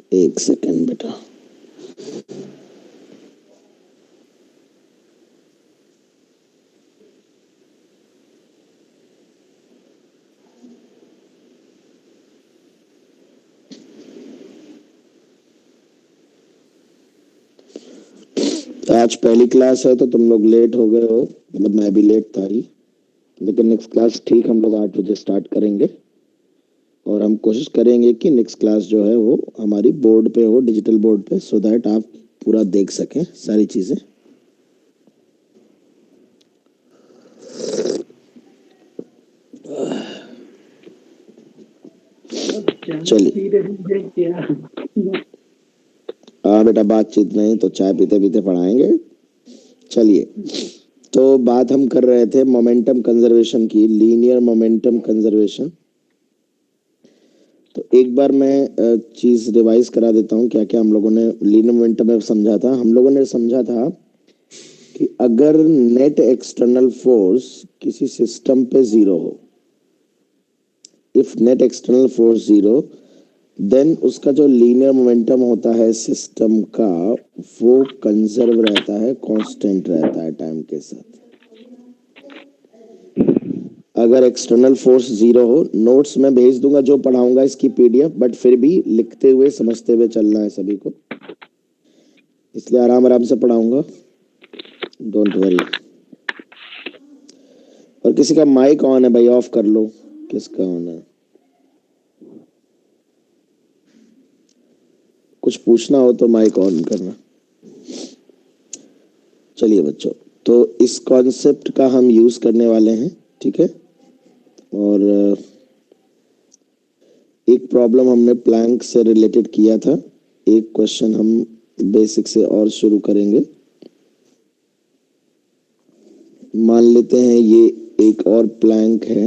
एक सेकंड बेटा। आज पहली क्लास है तो तुम लोग लेट हो गए हो, मतलब मैं भी लेट था ही। लेकिन नेक्स्ट क्लास ठीक हम लोग 8 बजे स्टार्ट करेंगे और हम कोशिश करेंगे कि नेक्स्ट क्लास जो है वो हमारी बोर्ड पे हो, डिजिटल बोर्ड पे, सो दैट आप पूरा देख सकें सारी चीजें। चलिए, हाँ बेटा, बातचीत नहीं तो चाय पीते पीते पढ़ाएंगे। चलिए, तो बात हम कर रहे थे मोमेंटम कंजर्वेशन की, लीनियर मोमेंटम कंजर्वेशन। तो एक बार मैं चीज रिवाइज करा देता हूँ क्या क्या हम लोगों ने लीनियर मोमेंटम में समझा था। हम लोगों ने समझा था कि अगर नेट एक्सटर्नल फोर्स किसी सिस्टम पे जीरो हो, if net external force zero, then उसका जो लीनियर मोमेंटम होता है सिस्टम का, वो कंजर्व रहता है, कांस्टेंट रहता है टाइम के साथ। अगर एक्सटर्नल फोर्स जीरो हो, नोट्स में भेज दूंगा जो पढ़ाऊंगा इसकी पीडीएफ, बट फिर भी लिखते हुए समझते हुए चलना है सभी को, इसलिए आराम आराम से पढ़ाऊंगा, डोंट वरी। और किसी का माइक ऑन है भाई, ऑफ कर लो। किसका ऑन है? कुछ पूछना हो तो माइक ऑन करना। चलिए बच्चों, तो इस कॉन्सेप्ट का हम यूज करने वाले हैं, ठीक है। और एक प्रॉब्लम हमने प्लैंक से रिलेटेड किया था, एक क्वेश्चन हम बेसिक से और शुरू करेंगे। मान लेते हैं ये एक और प्लैंक है,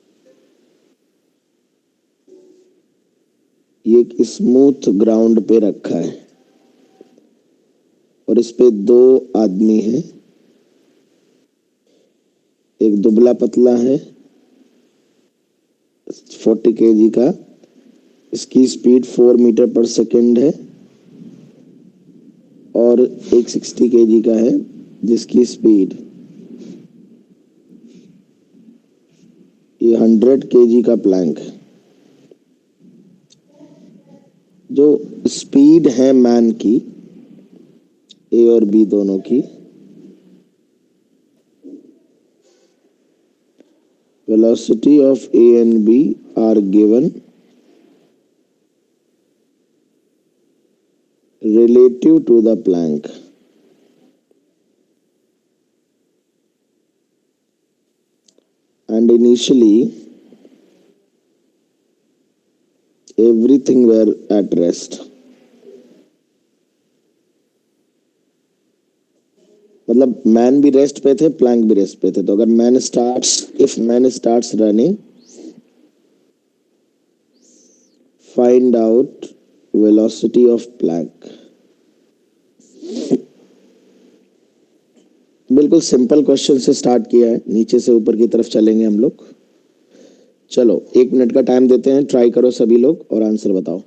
ये एक स्मूथ ग्राउंड पे रखा है और इस पे दो आदमी हैं, एक दुबला पतला है 40 kg का, इसकी स्पीड 4 मीटर पर सेकेंड है, और एक 60 kg का है जिसकी स्पीड, ये 100 kg का प्लैंक है। जो स्पीड है मैन की, ए और बी दोनों की, velocity of A and B are given relative to the plank. And initially, everything were at rest. मतलब मैन भी रेस्ट पे थे, प्लैंक भी रेस्ट पे थे। तो अगर man starts running, find out velocity of plank. बिल्कुल सिंपल क्वेश्चन से स्टार्ट किया है, नीचे से ऊपर की तरफ चलेंगे हम लोग। चलो 1 मिनट का टाइम देते हैं, ट्राई करो सभी लोग और आंसर बताओ।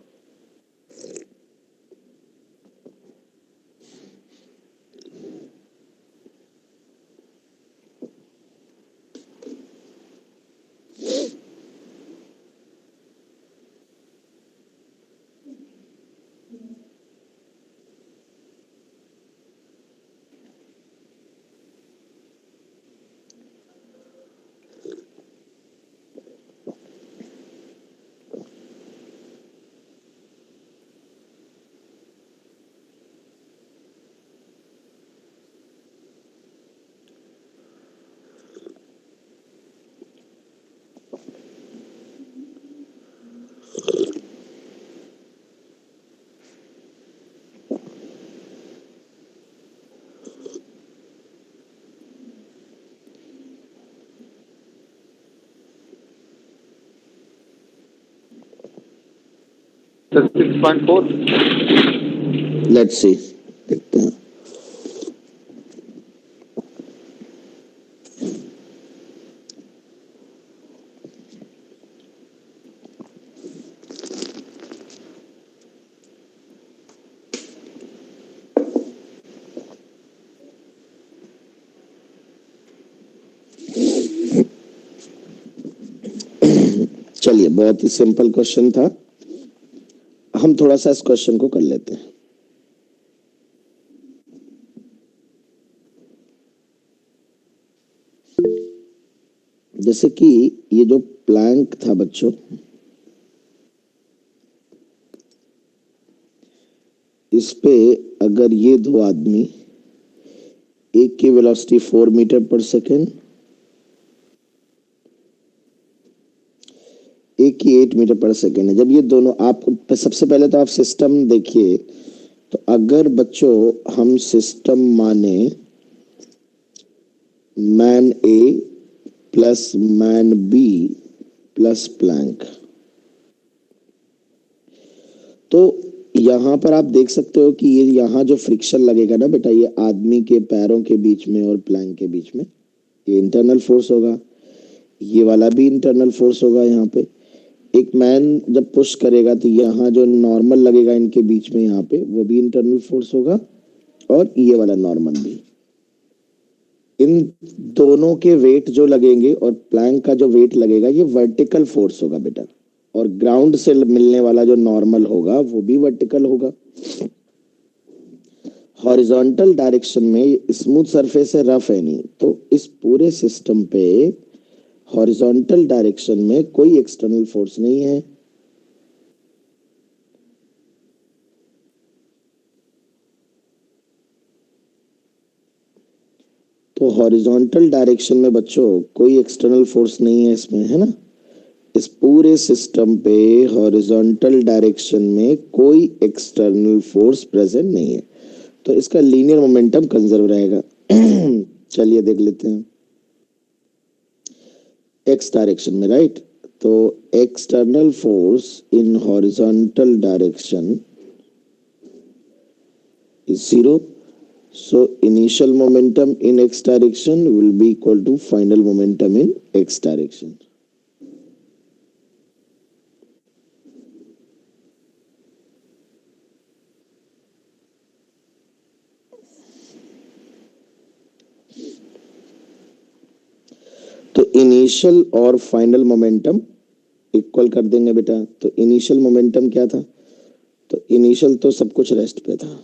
The 6.4. लेट्स सी, देखते हैं। चलिए, बहुत ही सिंपल क्वेश्चन था, हम थोड़ा सा इस क्वेश्चन को कर लेते हैं। जैसे कि ये जो प्लैंक था बच्चों, इस पे अगर ये दो आदमी, एक की वेलोसिटी 4 मीटर पर सेकेंड, एक की 8 मीटर पर सेकेंड है, जब ये दोनों, आप सबसे पहले तो आप सिस्टम देखिए, तो अगर बच्चों हम सिस्टम माने man A plus man B plus plank, तो यहां पर आप देख सकते हो कि ये यहाँ जो फ्रिक्शन लगेगा ना बेटा, ये आदमी के पैरों के बीच में और प्लैंक के बीच में, ये इंटरनल फोर्स होगा, ये वाला भी इंटरनल फोर्स होगा। यहाँ पे एक मैन जब पुश करेगा तो यहाँ जो नॉर्मल लगेगा इनके बीच में, यहाँ पे वो भी इंटरनल फोर्स होगा, और ये वाला नॉर्मल भी। इन दोनों के वेट जो लगेंगे और प्लैंक का जो वेट लगेगा, ये वर्टिकल फोर्स होगा बेटा, और ग्राउंड से मिलने वाला जो नॉर्मल होगा वो भी वर्टिकल होगा। हॉरिजॉन्टल डायरेक्शन में स्मूथ सरफेस है, रफ है नहीं, तो इस पूरे सिस्टम पे हॉरिजॉन्टल डायरेक्शन में कोई एक्सटर्नल फोर्स नहीं है। तो हॉरिजॉन्टल डायरेक्शन में बच्चों कोई एक्सटर्नल फोर्स नहीं है इसमें, है ना। इस पूरे सिस्टम पे हॉरिजॉन्टल डायरेक्शन में कोई एक्सटर्नल फोर्स प्रेजेंट नहीं है, तो इसका लीनियर मोमेंटम कंजर्व रहेगा। चलिए देख लेते हैं एक्स डायरेक्शन में, राइट। तो external force in horizontal direction is 0. So initial momentum in x direction will be equal to final momentum in x direction. तो इनिशियल और फाइनल मोमेंटम इक्वल कर देंगे बेटा। तो इनिशियल मोमेंटम क्या था, तो इनिशियल तो सब कुछ रेस्ट पे था,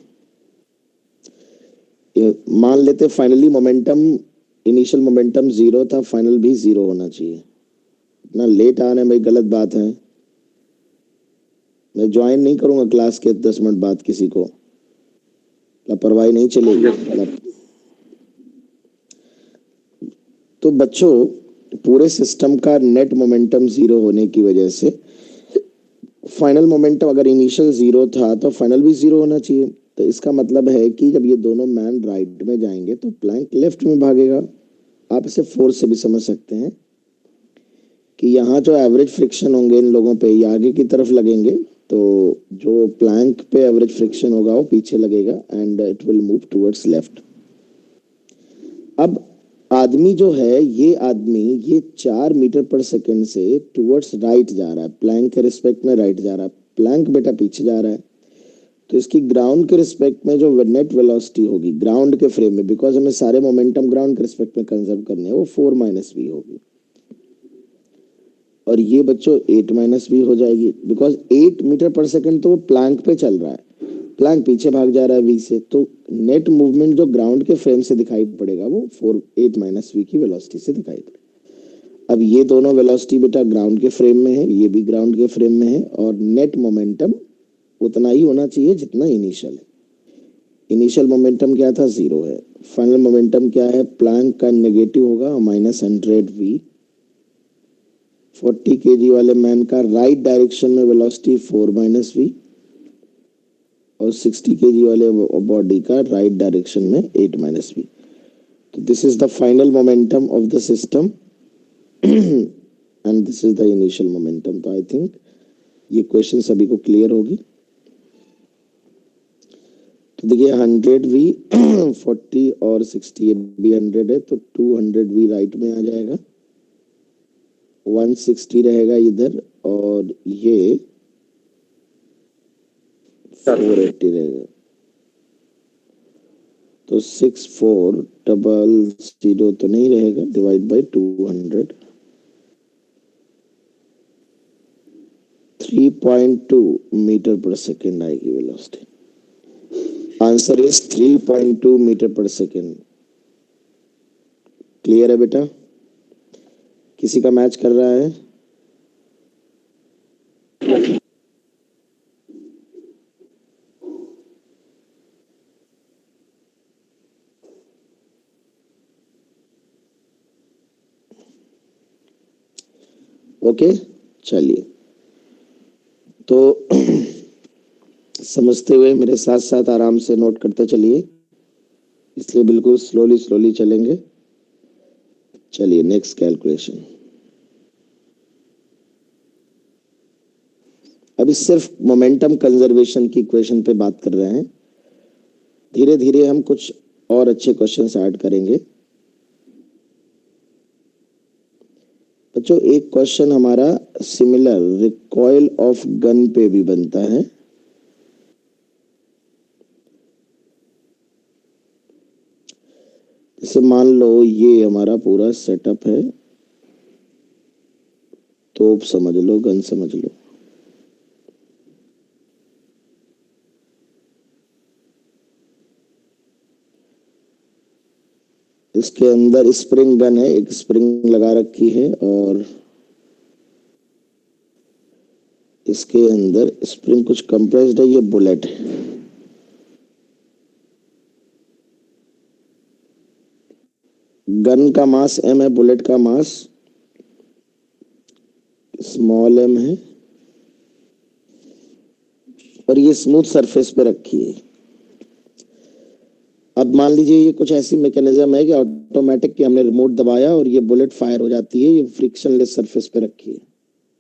मान लेते फाइनली मोमेंटम, इनिशियल मोमेंटम 0 था, फाइनल भी 0 होना चाहिए। इतना लेट आने में गलत बात है, मैं ज्वाइन नहीं करूंगा क्लास के 10 मिनट बाद, किसी को लापरवाही नहीं चलेगी। तो बच्चों पूरे सिस्टम का नेट मोमेंटम 0 होने की वजह से फाइनल मोमेंटम, अगर इनिशियल 0 था तो फाइनल भी 0 होना चाहिए। तो इसका मतलब है कि जब ये दोनों मैन राइट में जाएंगे तो प्लैंक लेफ्ट में भागेगा। आप इसे फोर्स से भी समझ सकते हैं कि यहाँ जो एवरेज फ्रिक्शन होंगे इन लोगों पे, ये आगे की तरफ लगेंगे, तो जो प्लैंक पे एवरेज फ्रिक्शन होगा वो पीछे लगेगा and it will move towards left. अब आदमी जो है, ये आदमी ये 4 मीटर पर सेकेंड से टुवर्ड्स राइट जा रहा है, प्लैंक के रिस्पेक्ट में राइट जा रहा है, प्लैंक बेटा पीछे जा रहा है। तो इसकी ग्राउंड के रिस्पेक्ट में जो नेट वेलोसिटी होगी ग्राउंड के फ्रेम में, बिकॉज हमें सारे मोमेंटम ग्राउंड के रिस्पेक्ट में कंजर्व करने हैं, वो 4 माइनस वी होगी, और ये बच्चों 8 माइनस वी हो जाएगी, बिकॉज 8 मीटर पर सेकेंड तो वो प्लैंक पे चल रहा है, प्लैंक पीछे भाग जा रहा है वी से, तो नेट मूवमेंट जो ग्राउंड के फ्रेम से दिखाई पड़ेगा वो 8 माइनस वी की वेलोसिटी से दिखाई पड़ेगा। अब ये दोनों वेलोसिटी बेटा ग्राउंड के फ्रेम में है, ये भी ग्राउंड के फ्रेम में है, और नेट मोमेंटम उतना ही होना चाहिए जितना इनिशियल है। इनिशियल मोमेंटम क्या था, 0 है। फाइनल मोमेंटम क्या है, प्लैंक का नेगेटिव होगा -100 वी। 40 kg वाले मैन का राइट डायरेक्शन में वेलोसिटी 4 माइनस वी, और 60 kg वाले बॉडी का राइट डायरेक्शन में 8 माइनस वी। तो this is the final momentum of the system and this is the initial momentum. तो आई थिंक ये क्वेश्चन सभी को क्लियर होगी। तो देखिए 100 वी 40 और 60 ये भी 100 है, तो 200 वी राइट में आ जाएगा, 160 रहेगा इधर, और ये 480 रहेगा। तो 6400 तो नहीं रहेगा, divide by 200, 3.2 metre per second आएगी velocity. Answer is 3.2 metre per second. Clear है बेटा? किसी का मैच कर रहा है? ओके, चलिए तो समझते हुए मेरे साथ साथ आराम से नोट करते चलिए, इसलिए बिल्कुल स्लोली स्लोली चलेंगे। चलिए नेक्स्ट कैलकुलेशन। अभी सिर्फ मोमेंटम कंजर्वेशन की इक्वेशन पे बात कर रहे हैं। धीरे धीरे हम कुछ और अच्छे क्वेश्चंस ऐड करेंगे। बच्चों एक क्वेश्चन हमारा सिमिलर रिकॉइल ऑफ गन पे भी बनता है। जैसे मान लो ये हमारा पूरा सेटअप है, तोप समझ लो, गन समझ लो। इसके अंदर स्प्रिंग गन है, एक स्प्रिंग लगा रखी है और इसके अंदर स्प्रिंग कुछ कंप्रेस्ड है, ये बुलेट है। गन का मास m है, बुलेट का मास स्मॉल m है और ये स्मूथ सरफेस पे रखी है। अब मान लीजिए ये कुछ ऐसी मैकेनिज्म है कि ऑटोमेटिक कि हमने रिमोट दबाया और ये बुलेट फायर हो जाती है। ये फ्रिक्शनलेस सरफेस पे रखी है।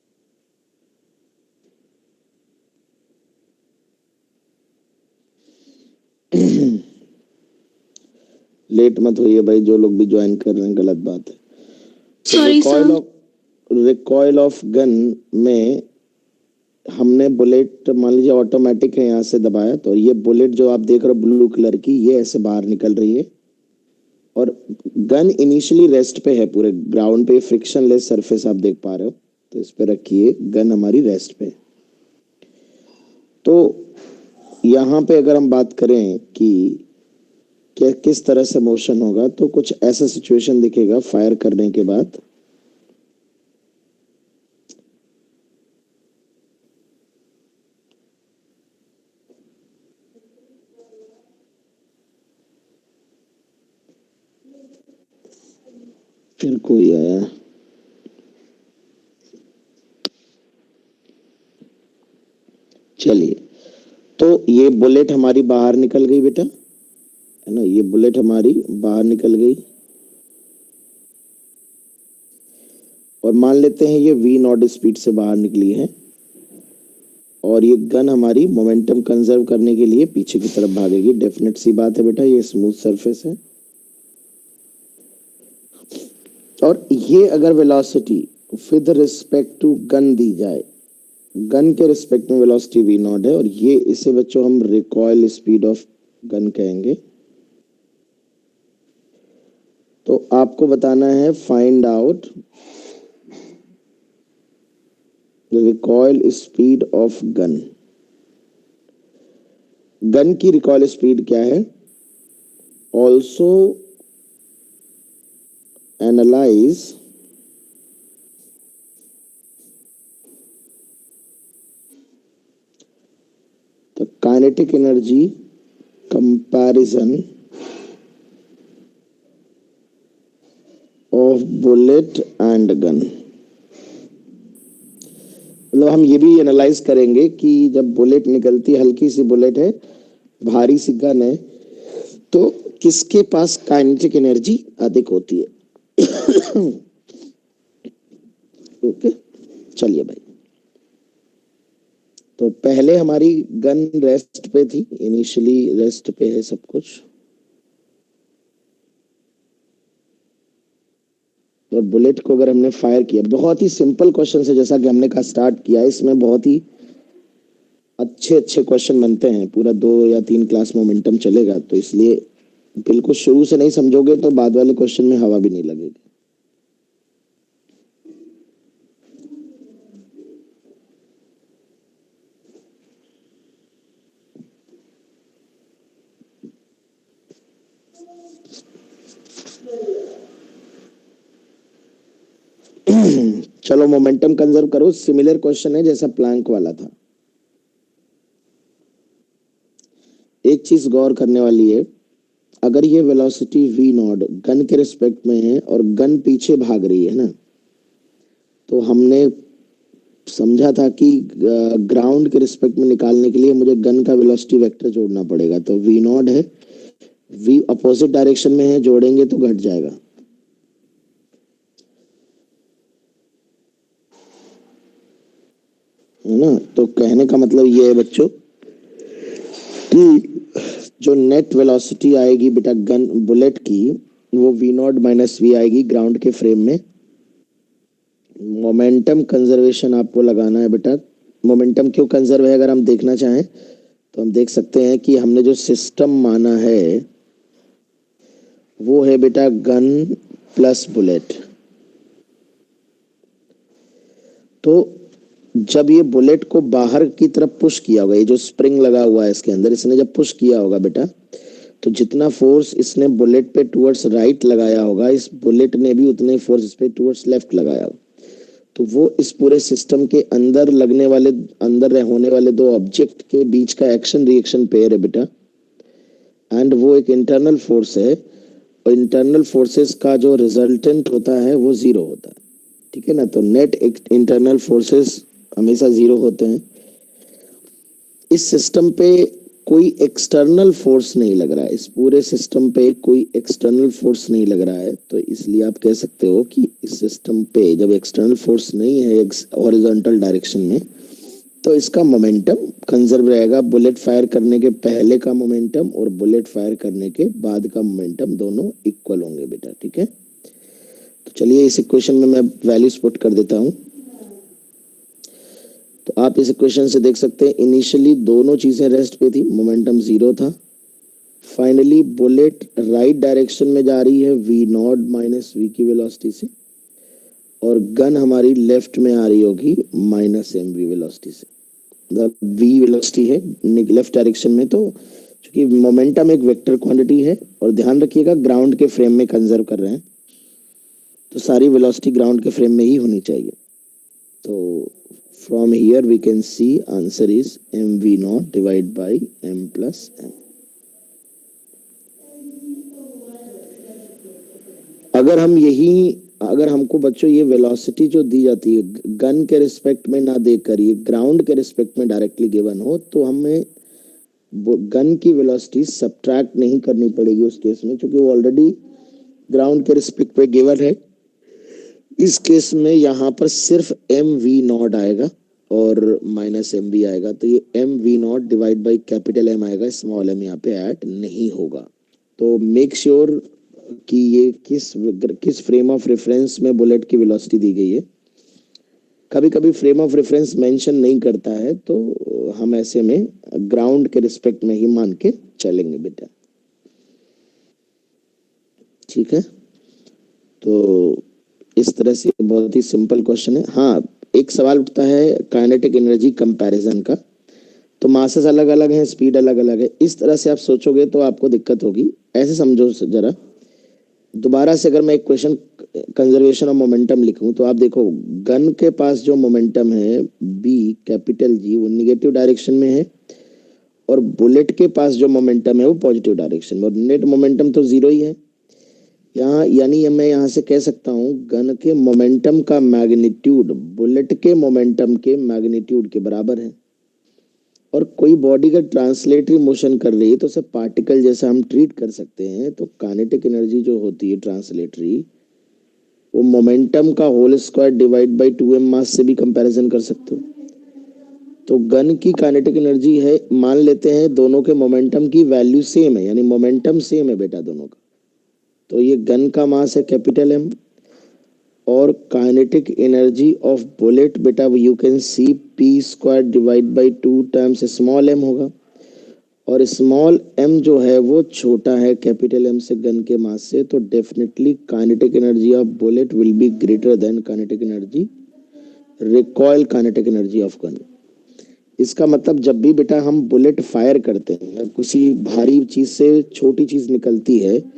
लेट मत होइए भाई, जो लोग भी ज्वाइन कर रहे हैं, गलत बात है। रिकॉइल ऑफ गन में हमने बुलेट मान लीजिए ऑटोमेटिक है, यहाँ से दबाया तो ये बुलेट जो आप देख रहे हो ब्लू कलर की, ये ऐसे बाहर निकल रही है और गन इनिशियली रेस्ट पे है, पूरे ग्राउंड पे फ्रिक्शनलेस सरफेस आप देख पा रहे हो, तो इस पे रखिए, गन हमारी रेस्ट पे। तो यहाँ पे अगर हम बात करें कि क्या किस तरह से मोशन होगा, तो कुछ ऐसा सिचुएशन दिखेगा फायर करने के बाद। फिर कोई आया, चलिए तो ये बुलेट हमारी बाहर निकल गई बेटा, है ना, ये बुलेट हमारी बाहर निकल गई और मान लेते हैं ये v नॉट स्पीड से बाहर निकली है और ये गन हमारी मोमेंटम कंजर्व करने के लिए पीछे की तरफ भागेगी। डेफिनेट सी बात है बेटा, ये स्मूथ सरफेस है और ये अगर velocity with respect to gun दी जाए, गन के रिस्पेक्ट में वेलोसिटी v नॉट है और ये इसे बच्चों हम रिकॉइल स्पीड ऑफ गन कहेंगे। तो आपको बताना है find out recoil speed of gun. Gun की रिकॉइल स्पीड क्या है? Also analyse the kinetic energy comparison of bullet and gun. मतलब हम ये भी एनालाइज करेंगे कि जब बुलेट निकलती है, हल्की सी बुलेट है, भारी सी गन है, तो किसके पास काइनेटिक एनर्जी अधिक होती है। ओके, चलिए भाई, तो पहले हमारी गन रेस्ट पे थी, इनिशियली रेस्ट पे है सब कुछ, और बुलेट को अगर हमने फायर किया, बहुत ही सिंपल क्वेश्चन है, जैसा कि हमने कहा स्टार्ट किया, इसमें बहुत ही अच्छे अच्छे क्वेश्चन बनते हैं, पूरा 2 या 3 क्लास मोमेंटम चलेगा, तो इसलिए बिल्कुल शुरू से नहीं समझोगे तो बाद वाले क्वेश्चन में हवा भी नहीं लगेगी। चलो मोमेंटम कंजर्व करो। सिमिलर क्वेश्चन है जैसा प्लैंक वाला था। एक चीज गौर करने वाली है, अगर ये वेलोसिटी v नॉट गन के रिस्पेक्ट में है और गन पीछे भाग रही है ना, तो हमने समझा था कि ग्राउंड के रिस्पेक्ट में निकालने के लिए मुझे गन का वेलोसिटी वेक्टर जोड़ना पड़ेगा। तो v नॉट है, v अपोजिट डायरेक्शन में है, जोड़ेंगे तो घट जाएगा। है ना। तो कहने का मतलब ये है बच्चों कि जो नेट वेलोसिटी आएगी बेटा गन बुलेट की, वो v नॉट माइनस वी आएगी ग्राउंड के फ्रेम में। मोमेंटम कंजर्वेशन आपको लगाना है बेटा। मोमेंटम क्यों कंजर्व है अगर हम देखना चाहें तो हम देख सकते हैं कि हमने जो सिस्टम माना है वो है बेटा गन प्लस बुलेट। तो जब ये बुलेट को बाहर की तरफ पुश किया होगा, ये जो स्प्रिंग लगा हुआ है इसके अंदर, इसने जब पुश किया होगा बेटा, तो जितना फोर्स इसने बुलेट पे टुवर्ड्स राइट लगाया होगा, इस बुलेट ने भी उतने फोर्स इस पे टुवर्ड्स लेफ्ट लगाया होगा। तो वो इस पूरे सिस्टम के अंदर लगने वाले, अंदर होने वाले दो ऑब्जेक्ट के बीच का एक्शन रिएक्शन पेयर है बेटा, एंड वो एक इंटरनल फोर्स है, और इंटरनल फोर्सेस का जो रिजल्टेंट होता है वो जीरो होता है। ठीक है ना। तो नेट इंटरनल फोर्सेस हमेशा जीरो होते हैं। इस सिस्टम पे कोई एक्सटर्नल फोर्स नहीं लग रहा है, इस पूरे सिस्टम पे कोई एक्सटर्नल फोर्स नहीं लग रहा है। तो इसलिए आप कह सकते हो कि इस सिस्टम पे जब एक्सटर्नल फोर्स नहीं है हॉरिजॉन्टल डायरेक्शन में, तो इसका मोमेंटम कंजर्व रहेगा। बुलेट फायर करने के पहले का मोमेंटम और बुलेट फायर करने के बाद का मोमेंटम दोनों इक्वल होंगे बेटा। ठीक है। तो चलिए इस इक्वेशन में मैं वैल्यूज पुट कर देता हूं। तो आप इस इक्वेशन से देख सकते हैं इनिशियली दोनों चीजें रेस्ट पे थी, मोमेंटम जीरो था। फाइनली बुलेट राइट डायरेक्शन में जा रही है v नॉट माइनस वी की वेलोसिटी से, और गन हमारी लेफ्ट में आ रही होगी माइनस एम वी वेलोसिटी से। v वेलोसिटी है लेफ्ट डायरेक्शन में, तो चूंकि मोमेंटम एक वेक्टर क्वांटिटी है, और ध्यान रखिएगा ग्राउंड के फ्रेम में कंजर्व कर रहे हैं, तो सारी वेलोसिटी ग्राउंड के फ्रेम में ही होनी चाहिए। तो from here we can see answer is mv naught divided by m plus m। अगर हमको बच्चों ये वेलोसिटी जो दी जाती है गन के रिस्पेक्ट में ना देकर ये ग्राउंड के रिस्पेक्ट में डायरेक्टली गिवन हो, तो हमें गन की वेलोसिटी सब्ट्रैक्ट नहीं करनी पड़ेगी उस केस में, क्योंकि वो ऑलरेडी ग्राउंड के रिस्पेक्ट पे गिवन है। इस केस में यहाँ पर सिर्फ एम वी नॉट आएगा और माइनस एम वी आएगा, तो ये m we naught divide by capital M आएगा, स्मॉल एम यहाँ पे ऐड नहीं होगा। तो मेक श्योर कि ये किस फ्रेम ऑफ रेफरेंस में बुलेट की वेलोसिटी दी गई है। कभी कभी फ्रेम ऑफ रेफरेंस मेंशन नहीं करता है, तो हम ऐसे में ग्राउंड के रिस्पेक्ट में ही मान के चलेंगे बेटा। ठीक है। तो इस तरह से बहुत ही सिंपल क्वेश्चन है। हाँ, एक सवाल उठता है काइनेटिक एनर्जी कंपैरिजन का। तो मासेस अलग अलग हैं, स्पीड अलग अलग है, इस तरह से आप सोचोगे तो आपको दिक्कत होगी। ऐसे समझो जरा, दोबारा से अगर मैं एक क्वेश्चन कंजर्वेशन ऑफ मोमेंटम लिखूं, तो आप देखो गन के पास जो मोमेंटम है बी कैपिटल जी, वो निगेटिव डायरेक्शन में है, और बुलेट के पास जो मोमेंटम है वो पॉजिटिव डायरेक्शन में, और नेट मोमेंटम तो जीरो ही है यहाँ। यानी मैं यहाँ से कह सकता हूँ गन के मोमेंटम का मैग्नीट्यूड बुलेट के मोमेंटम के मैग्नीट्यूड के बराबर है। और कोई बॉडी का ट्रांसलेटरी मोशन कर रही है तो उसे पार्टिकल जैसा हम ट्रीट कर सकते हैं। तो काइनेटिक एनर्जी जो होती है ट्रांसलेटरी, वो मोमेंटम का whole square divide by 2m mass से भी कंपैरिजन कर सकते हो। तो गन की काइनेटिक एनर्जी है, मान लेते हैं दोनों के मोमेंटम की वैल्यू सेम है, यानी मोमेंटम सेम है बेटा दोनों का। तो ये गन का मास है कैपिटल एम, और काइनेटिक एनर्जी ऑफ बुलेट बेटा you can see p square divide by 2 times small m होगा, और स्मॉल एम जो है वो छोटा है कैपिटल एम से गन के मास से। तो definitely kinetic energy of bullet will be greater than kinetic energy recoil kinetic energy of gun. इसका मतलब जब भी बेटा हम बुलेट फायर करते हैं, किसी भारी चीज से छोटी चीज निकलती है,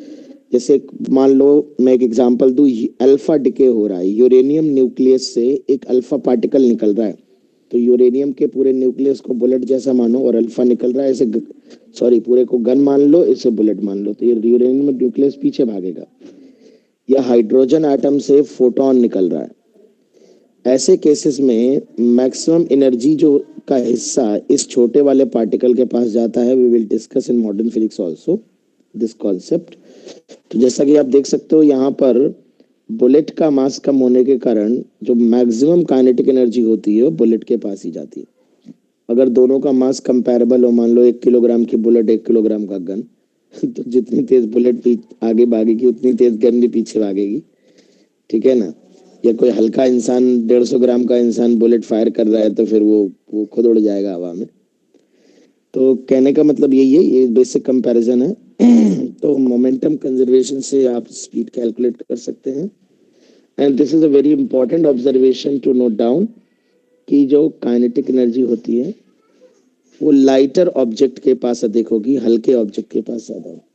जैसे मान लो मैं एक एग्जांपल दूं, अल्फा डिके हो रहा है, यूरेनियम न्यूक्लियस से एक अल्फा पार्टिकल निकल रहा है, तो यूरेनियम के पूरे न्यूक्लियस को बुलेट जैसा मानो और अल्फा निकल रहा है, ऐसे सॉरी पूरे को गन मान लो, इसे बुलेट मान लो, तो ये यूरेनियम न्यूक्लियस पीछे भागेगा। या हाइड्रोजन एटम से फोटोन निकल रहा है, ऐसे केसेस में मैक्सिमम एनर्जी जो का हिस्सा इस छोटे वाले पार्टिकल के पास जाता है। We will discuss in modern physics also this concept. तो जैसा कि आप देख सकते हो यहाँ पर बुलेट का मास कम होने के कारण जो मैक्सिमम काइनेटिक एनर्जी होती है वो बुलेट के पास ही जाती है। अगर दोनों का मास कंपैरेबल हो, मान लो 1 किलोग्राम की बुलेट 1 किलोग्राम का गन, तो जितनी तेज बुलेट आगे भागेगी उतनी तेज गन भी पीछे भागेगी, ठीक है ना। या कोई हल्का इंसान 150 ग्राम का इंसान बुलेट फायर कर रहा है तो फिर वो खुद उड़ जाएगा हवा में। तो कहने का मतलब यही है, ये बेसिक कंपैरिजन है। तो मोमेंटम कंजर्वेशन से आप स्पीड कैलकुलेट कर सकते हैं। And this is a very important observation to note down कि जो काइनेटिक एनर्जी होती है वो लाइटर ऑब्जेक्ट के पास अधिक होगी, हल्के ऑब्जेक्ट के पास ज्यादा हो,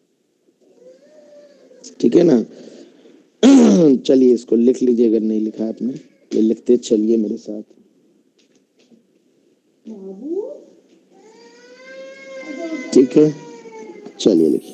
ठीक है ना। चलिए इसको लिख लीजिए अगर नहीं लिखा आपने, ये लिखते चलिए मेरे साथ। ठीक है, चलिए लिखिए।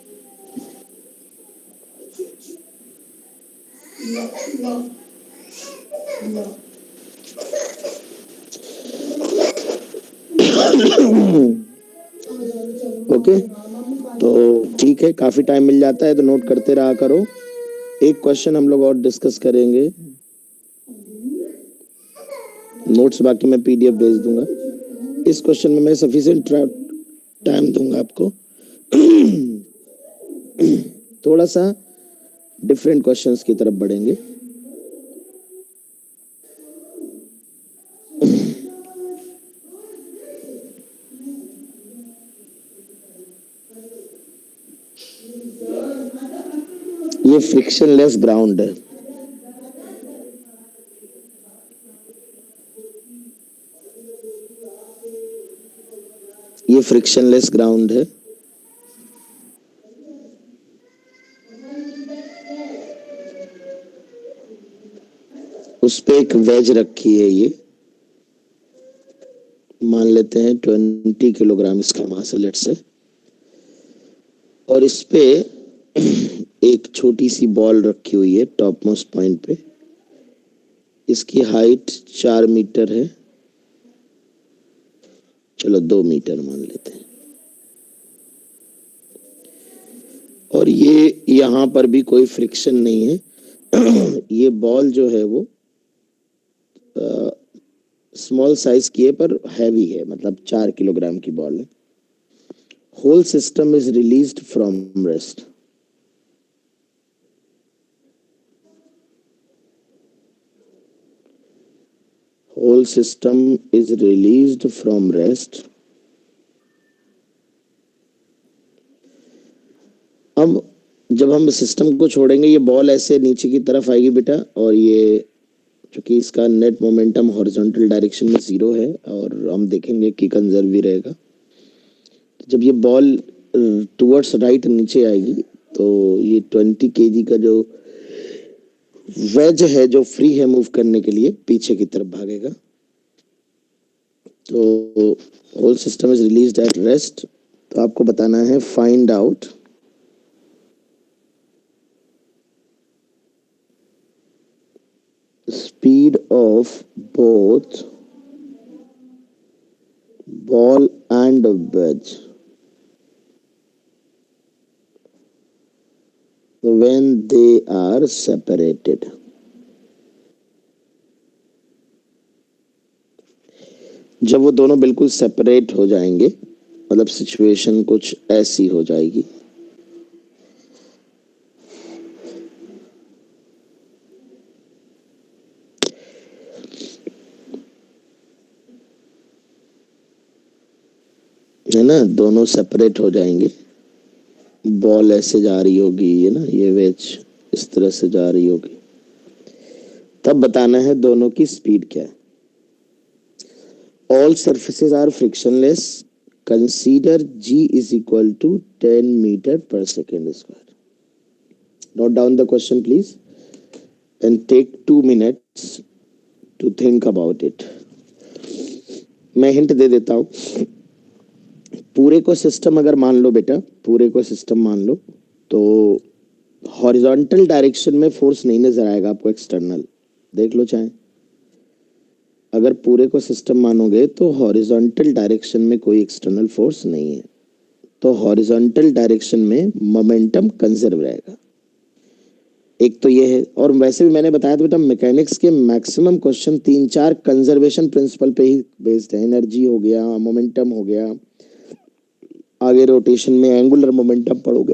ओके, तो ठीक है, काफी टाइम मिल जाता है तो नोट करते रहा करो। एक क्वेश्चन हम लोग और डिस्कस करेंगे, नोट्स बाकी मैं पीडीएफ भेज दूंगा। इस क्वेश्चन में मैं सफिशिएंट टाइम दूंगा आपको। थोड़ा सा डिफरेंट क्वेश्चंस की तरफ बढ़ेंगे। ये फ्रिक्शनलेस ग्राउंड है, ये फ्रिक्शनलेस ग्राउंड है। उस पे एक वेज रखी है, ये मान लेते हैं 20 किलोग्राम इसका मास है, लेट्स से। और इस पे एक छोटी सी बॉल रखी हुई है टॉप मोस्ट पॉइंट पे। इसकी हाइट 4 मीटर है, चलो 2 मीटर मान लेते हैं। और ये यहाँ पर भी कोई फ्रिक्शन नहीं है। ये बॉल जो है वो स्मॉल साइज की है पर हैवी है, मतलब 4 किलोग्राम की बॉल है। Whole system is released from rest. Whole system is released from rest. अब जब हम सिस्टम को छोड़ेंगे ये बॉल ऐसे नीचे की तरफ आएगी बेटा, और ये चूंकि इसका नेट मोमेंटम हॉरिजॉन्टल डायरेक्शन में 0 है और हम देखेंगे कि कंजर्व भी रहेगा। जब ये बॉल टुवर्ड्स राइट नीचे आएगी तो ये 20 केजी का जो वेज है जो फ्री है मूव करने के लिए, पीछे की तरफ भागेगा। तो whole system is released at rest. तो आपको बताना है find out speed of both ball and wedge when they are separated। जब वो दोनों बिल्कुल सेपरेट हो जाएंगे, मतलब सिचुएशन कुछ ऐसी हो जाएगी। है ना, दोनों सेपरेट हो जाएंगे, बॉल ऐसे जा रही होगी, है ना, ये वेज इस तरह से जा रही होगी, तब बताना है दोनों की स्पीड क्या है। All surfaces are frictionless, consider g is equal to 10 metre per second square. Note down the question, please, and take 2 minutes to think about it. मैं हिंट दे देता हूँ. पूरे को सिस्टम अगर मान लो बेटा, पूरे को सिस्टम मान लो, तो हॉरिजॉन्टल डायरेक्शन में फोर्स नहीं नजर आएगा आपको एक्सटर्नल. देख लो चाहे. अगर पूरे को सिस्टम मानोगे तो हॉरिजॉन्टल डायरेक्शन में कोई एक्सटर्नल फोर्स नहीं है. तो हॉरिजॉन्टल डायरेक्शन में मोमेंटम कंजर्व रहेगा. एक तो ये है. और वैसे भी मैंने बताया था बेटा, मैकेनिक्स के मैक्सिमम क्वेश्चन 3-4 कंजर्वेशन प्रिंसिपल पे ही बेस्ड है. एनर्जी हो गया, मोमेंटम हो गया, आगे रोटेशन में एंगुलर मोमेंटम पढ़ोगे,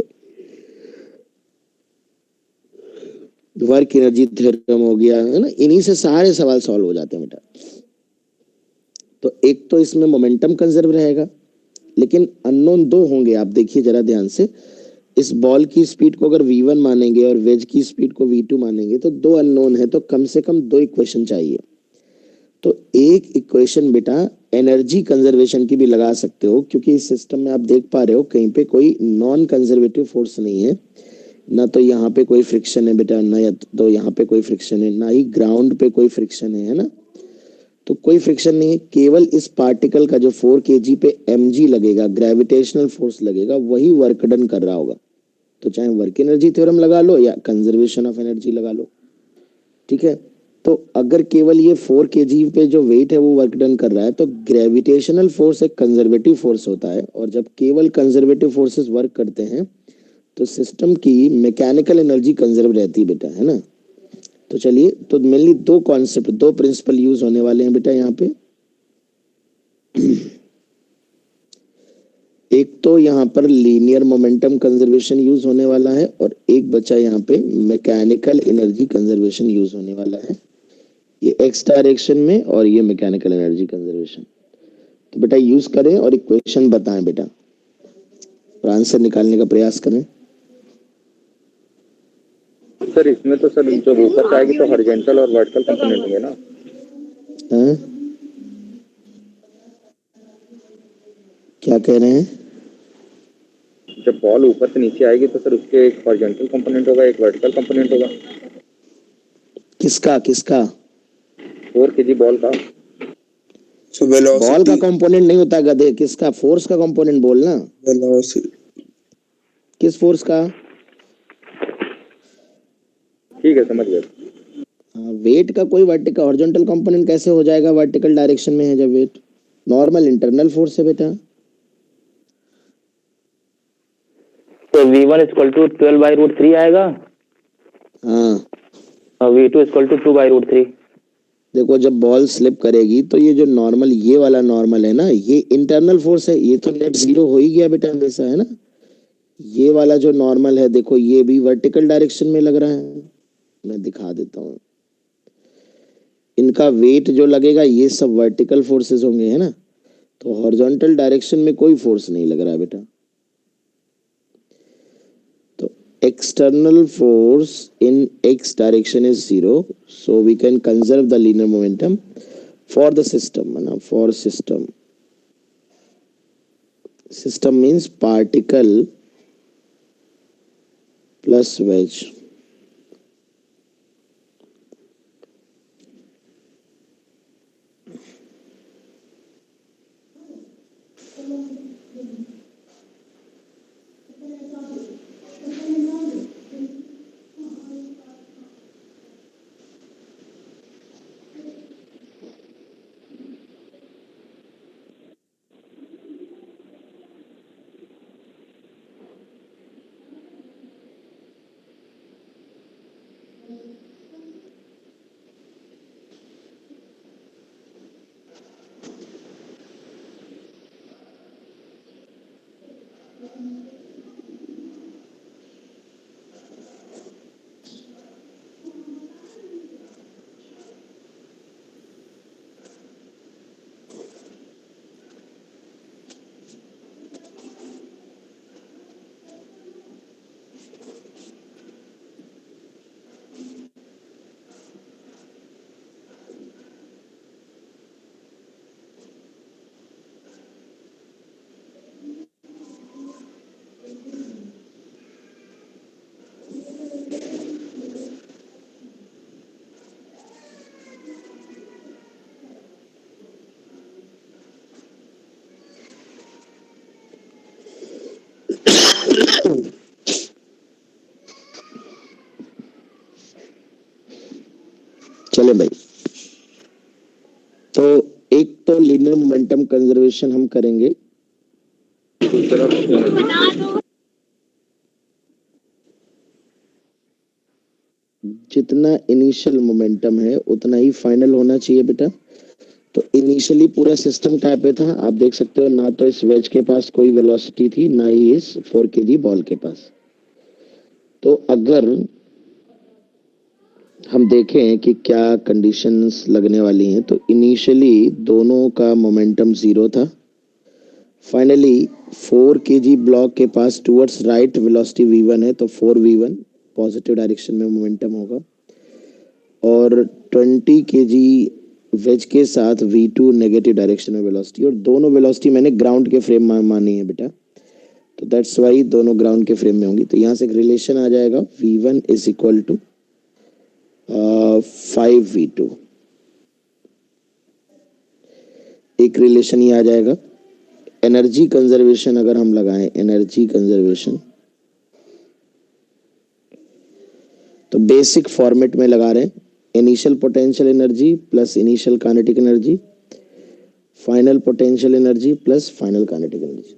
वर्क एनर्जी थ्योरम हो गया, है ना. इन्हीं से सारे सवाल सॉल्व हो जाते हैं बेटा. तो एक तो इसमें मोमेंटम कंजर्व रहेगा, लेकिन अननोन दो होंगे. आप देखिए जरा ध्यान से. इस बॉल की स्पीड को अगर v1 मानेंगे और वेज की स्पीड को v2 मानेंगे तो दो अननोन है. तो कम से कम दो इक्वेशन चाहिए. तो एक इक्वेशन बेटा एनर्जी कंजर्वेशन की भी लगा सकते हो, क्योंकि इस सिस्टम में आप देख पा रहे हो कहीं पे कोई नॉन कंजर्वेटिव फोर्स नहीं है. ना तो यहाँ पे कोई फ्रिक्शन है बेटा, ना तो यहाँ पे कोई फ्रिक्शन है, ना ही ग्राउंड पे कोई फ्रिक्शन है ना. तो कोई फ्रिक्शन नहीं है. केवल इस पार्टिकल का जो 4 kg पे mg लगेगा, ग्रेविटेशनल फोर्स लगेगा, वही वर्क डन कर रहा होगा. तो चाहे वर्क एनर्जी थ्योरम लगा लो या कंजर्वेशन ऑफ एनर्जी लगा लो. ठीक है. तो अगर केवल ये 4 kg पे जो वेट है वो वर्क डन कर रहा है, तो ग्रेविटेशनल फोर्स एक कंजर्वेटिव फोर्स होता है. और जब केवल कंजर्वेटिव फोर्सेस वर्क करते हैं तो सिस्टम की मैकेनिकल एनर्जी कंजर्व रहती है बेटा, है ना. तो चलिए, तो मेनली दो कॉन्सेप्ट, दो प्रिंसिपल यूज होने वाले हैं बेटा यहाँ पे. एक तो यहाँ पर लीनियर मोमेंटम कंजर्वेशन यूज होने वाला है, और एक बचा यहाँ पे मैकेनिकल एनर्जी कंजर्वेशन यूज होने वाला है. ये एक्स डायरेक्शन में और ये मैकेनिकल एनर्जी कंजर्वेशन. तो बेटा यूज करें और इक्वेशन बताएं बेटा, और आंसर निकालने का प्रयास करें. सर इसमें तो सर जो ऊपर से आएगी तो हॉरिजॉन्टल और वर्टिकल कंपोनेंट होंगे ना. क्या कह रहे हैं? जब बॉल ऊपर से नीचे आएगी तो सर उसके एक हॉरिजॉन्टल कंपोनेंट होगा, एक वर्टिकल कंपोनेंट होगा. किसका किसका? 4 kg बॉल का. बॉल का कंपोनेंट नहीं होता गधे. किसका? फोर्स का कंपोनेंट बोलना. किस फोर्स का? ठीक है, समझ गया. वेट का कोई वर्टिकल हॉरिजॉन्टल कंपोनेंट कैसे हो जाएगा? वर्टिकल डायरेक्शन में है जब वेट. नॉर्मल इंटरनल फोर्स है बेटा. तो v1 इक्वल टू 12/√3 आएगा. हाँ. और v2 इक्वल टू 2/√3. देखो, जब बॉल स्लिप करेगी तो ये जो नॉर्मल, ये वाला नॉर्मल है ना, ये इंटरनल फोर्स है. ये तो नेट जीरो हो ही गया बेटा हमेशा, है ना. ये वाला जो नॉर्मल है, देखो ये भी वर्टिकल डायरेक्शन में लग रहा है. मैं दिखा देता हूँ. इनका वेट जो लगेगा ये सब वर्टिकल फोर्सेस होंगे, है ना. तो हॉरिजॉन्टल डायरेक्शन में कोई फोर्स नहीं लग रहा है बेटा. तो external force in x direction is 0, so we can conserve the linear momentum for the system, है ना. For system, system means particle plus wedge. भाई, तो एक तो लीनियर मोमेंटम कंजर्वेशन हम करेंगे, दूसरा जितना इनिशियल मोमेंटम है उतना ही फाइनल होना चाहिए बेटा। तो इनिशियली पूरा सिस्टम क्या पे था, आप देख सकते हो, ना तो इस वेज के पास कोई वेलोसिटी थी, ना ही इस 4 kg बॉल के पास। तो अगर हम देखें कि क्या कंडीशंस लगने वाली हैं, तो इनिशियली दोनों का मोमेंटम 0 था। फाइनली 4 kg ब्लॉक के पास टुवर्ड्स राइट वेलोसिटी v1 है, तो 4v1 पॉजिटिव डायरेक्शन में मोमेंटम होगा, और 20 kg वेज के साथ v2 नेगेटिव डायरेक्शन में वेलोसिटी, और दोनों वेलोसिटी मैंने ग्राउंड के फ्रेम में मानी है बेटा, तो दैट्स वाई दोनों ग्राउंड के फ्रेम में होंगी। तो यहाँ से एक रिलेशन आ जाएगा, v1 is equal to 5v2, एक रिलेशन ही आ जाएगा। एनर्जी कंजर्वेशन अगर हम लगाएं, एनर्जी कंजर्वेशन, तो बेसिक फॉर्मेट में लगा रहे हैं, initial potential energy plus initial kinetic energy, final potential energy plus final kinetic energy.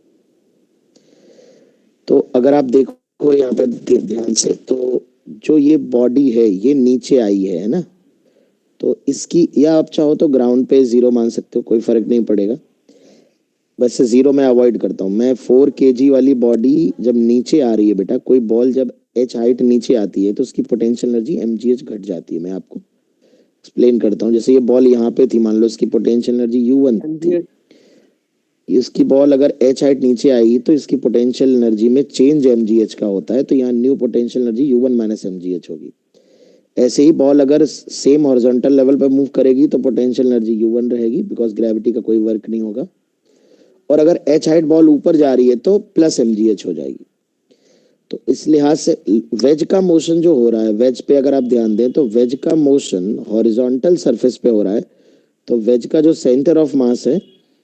तो अगर आप देखो यहाँ पे ध्यान से, तो जो ये बॉडी है ये नीचे आई है ना, तो इसकी, या आप चाहो तो ग्राउंड पे 0 मान सकते हो, कोई फर्क नहीं पड़ेगा, वैसे 0 मैं अवॉइड करता हूँ। मैं 4 kg वाली बॉडी जब नीचे आ रही है बेटा, कोई बॉल जब h हाइट नीचे आती है तो उसकी पोटेंशियल एनर्जी mgh घट जाती है। मैं आपको एक्सप्लेन करता हूँ। जैसे ये बॉल यहाँ पे थी, मान लो इसकी पोटेंशियल एनर्जी u1 थी, इसकी बॉल अगर h हाइट नीचे आएगी तो इसकी पोटेंशियल एनर्जी में चेंज mgh का होता है, तो यहाँ new potential energy u1 minus mgh होगी। ऐसे ही बॉल अगर सेम हॉरिजॉन्टल लेवल पर मूव करेगी तो पोटेंशियल एनर्जी u1 रहेगी, बिकॉज ग्रेविटी का कोई वर्क नहीं होगा, और अगर h हाइट बॉल ऊपर जा रही है तो प्लस mgh हो जाएगी। तो इस लिहाज से वेज का मोशन जो हो रहा है, वेज पे अगर आप ध्यान दें तो वेज का मोशन हॉरिजॉन्टल सरफेस पे हो रहा है, तो वेज का जो सेंटर ऑफ मास है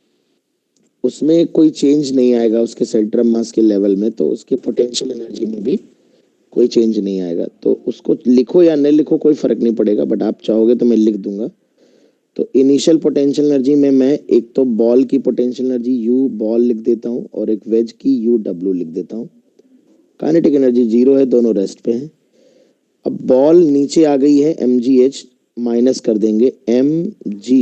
उसमें कोई चेंज नहीं आएगा उसके सेंटर ऑफ मास के लेवल में, तो उसके पोटेंशियल एनर्जी में भी कोई चेंज नहीं आएगा। तो उसको लिखो या नहीं लिखो कोई फर्क नहीं पड़ेगा, बट आप चाहोगे तो मैं लिख दूंगा। तो इनिशियल पोटेंशियल एनर्जी में मैं एक तो बॉल की पोटेंशियल एनर्जी u बॉल लिख देता हूँ, और एक वेज की u w लिख देता हूँ। काइनेटिक एनर्जी 0 है, दोनों रेस्ट पे हैं। अब बॉल नीचे आ गई है, mgh माइनस कर देंगे mg,